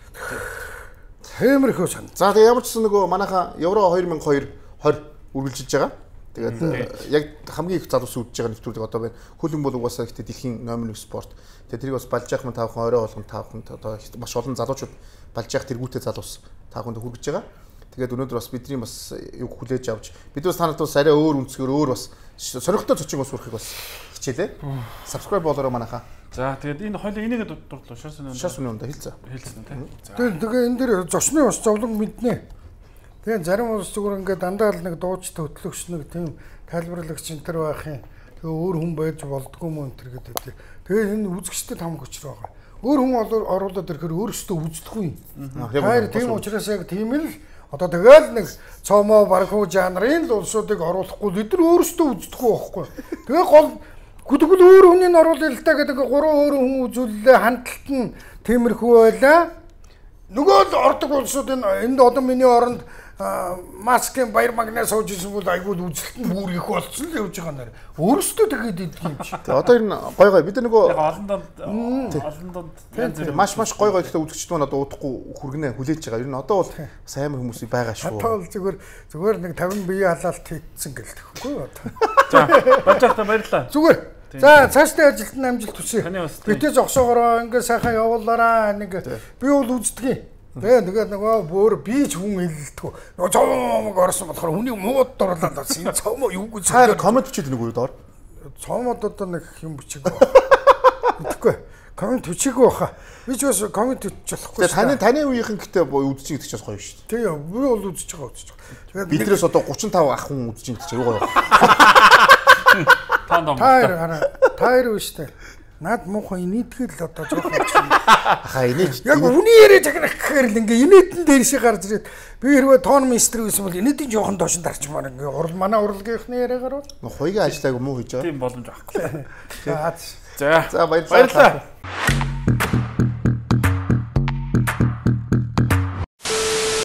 Хэмэрхөө сан. За тэгээ ямар ч гэсэн нөгөө манайха евро two thousand twenty үргэлжилж байгаа. Тэгээд яг хамгийн их залуус үдж байгаа нэвтрүүлэг одоо байна. Хөлбөмбө бол угаасаа ихтэй дэлхийн номер one спорт. Тэгээд тэрийг бас балж яах мань та бүхэн орой болгон та бүхэн одоо маш олон залуучууд балж яах тэргүүтээ залуус та бүхэнд хүргэж байгаа. Тэгээд өнөөдөр бас бидний бас юг хүлээж авч бид бас танад бас арай өөр өнцгөр өөр бас сонирхолтой зочин ус урахыг бас хичээлээ. Subscribe болоорой манайхаа. За тэгээд энэ хоёлаа энийг дурдлаа шаас өнөө. Шаас өнөө хэлцээ. Хэлсэн тийм. Тэгээд тэгээ энэ дэр зочны бас зовлон мэднэ. Тэгээ зарим улс зүгээр ингээд дандаа л нэг дууч төтлөгч нэг тийм тайлбарлагч энэ төр байх юм. Тэгээ өөр хүн байж болдгоо мөн энэ гэдэг үү. Тэгээ энэ үзэгчдэд хамаг өчр байгаа. Өөр хүн оруулаад ирэхээр өөрөөсөө үздэггүй. Хайр тийм учраас яг тийм л одоо тэгэл нэг цомоо бархуу жанрын л улсуудыг оруулахгүй бид нар өөрөөсөө үздэггүй байхгүй. Тэгээ гол Гүдгэл өөр хүнийг оруулъя л та гэдэг гурван өөр хүн үзүүлэлээ хандлт нь тиймэрхүү байлаа. Нөгөө л ордог улсууд энэ одоо миний оронд маскын баяр магнаа сууж ирсэн бол айгүй үзэлт нь бүр их болцсон л явж байгаа нэр. Өөрөөсөө тэгээд идэх юм чи. Одоо энэ гой гой бид нөгөө олон донд олон донд маш маш гой гой гэхдээ үзэгчд маань одоо удахгүй хүргэнэ хүлээж байгаа. Ер нь одоо бол сайн хүмүүс байгаа шүү. Одоо бол зүгээр зүгээр нэг тавин биеийн халаалт хийцэн гэлтэхгүй одоо. За болж байхдаа баярлалаа. Зүгээр. За цаашдаа ажилтны амжилт хүсье. Битээ зогсоогороо ингээ сайхан явуулаарай. Нэг би бол үздэгий. Тэгээ тэгээд нөгөө бүр би ч хүн хэлэлдэггүй. Нөгөө цомог орсон болохоор хүний мууд дурлаад болсон. Энэ цомоо юу гэж цаар комент бичээд нэг үү доор. Цомоод одоо нэг юм бичиг. Мэдхгүй. Комент бичээгүй баха. Би ч бас комент бичих болохгүй. Тэгээ таны таны үеийнхэн гэтээ үзэж гэдэг чинь гоё шүү дээ. Тэгээ би бол үзэж байгаа үзэж байгаа. Тэгээд бидрээс одоо гурван таван ах хүн үзэж байгаа чинь юу гоё. Танд Тайр хараа. Тайр биш үү? Наад муухай инээдгэл одоо жоохон хаа инээж. Яг үний яриа загнах гэхээр л ингээ инээдэн дээршээ гарч ирээд би хэрвээ тон мистер байсан бол инээдэн жоохон доош дарчмаар ингээ урал манай уралгийнхны яриагаар бол хуйгийн ажиллааг муу хийж байгаа. Тийм боломж авахгүй. За за баярлалаа.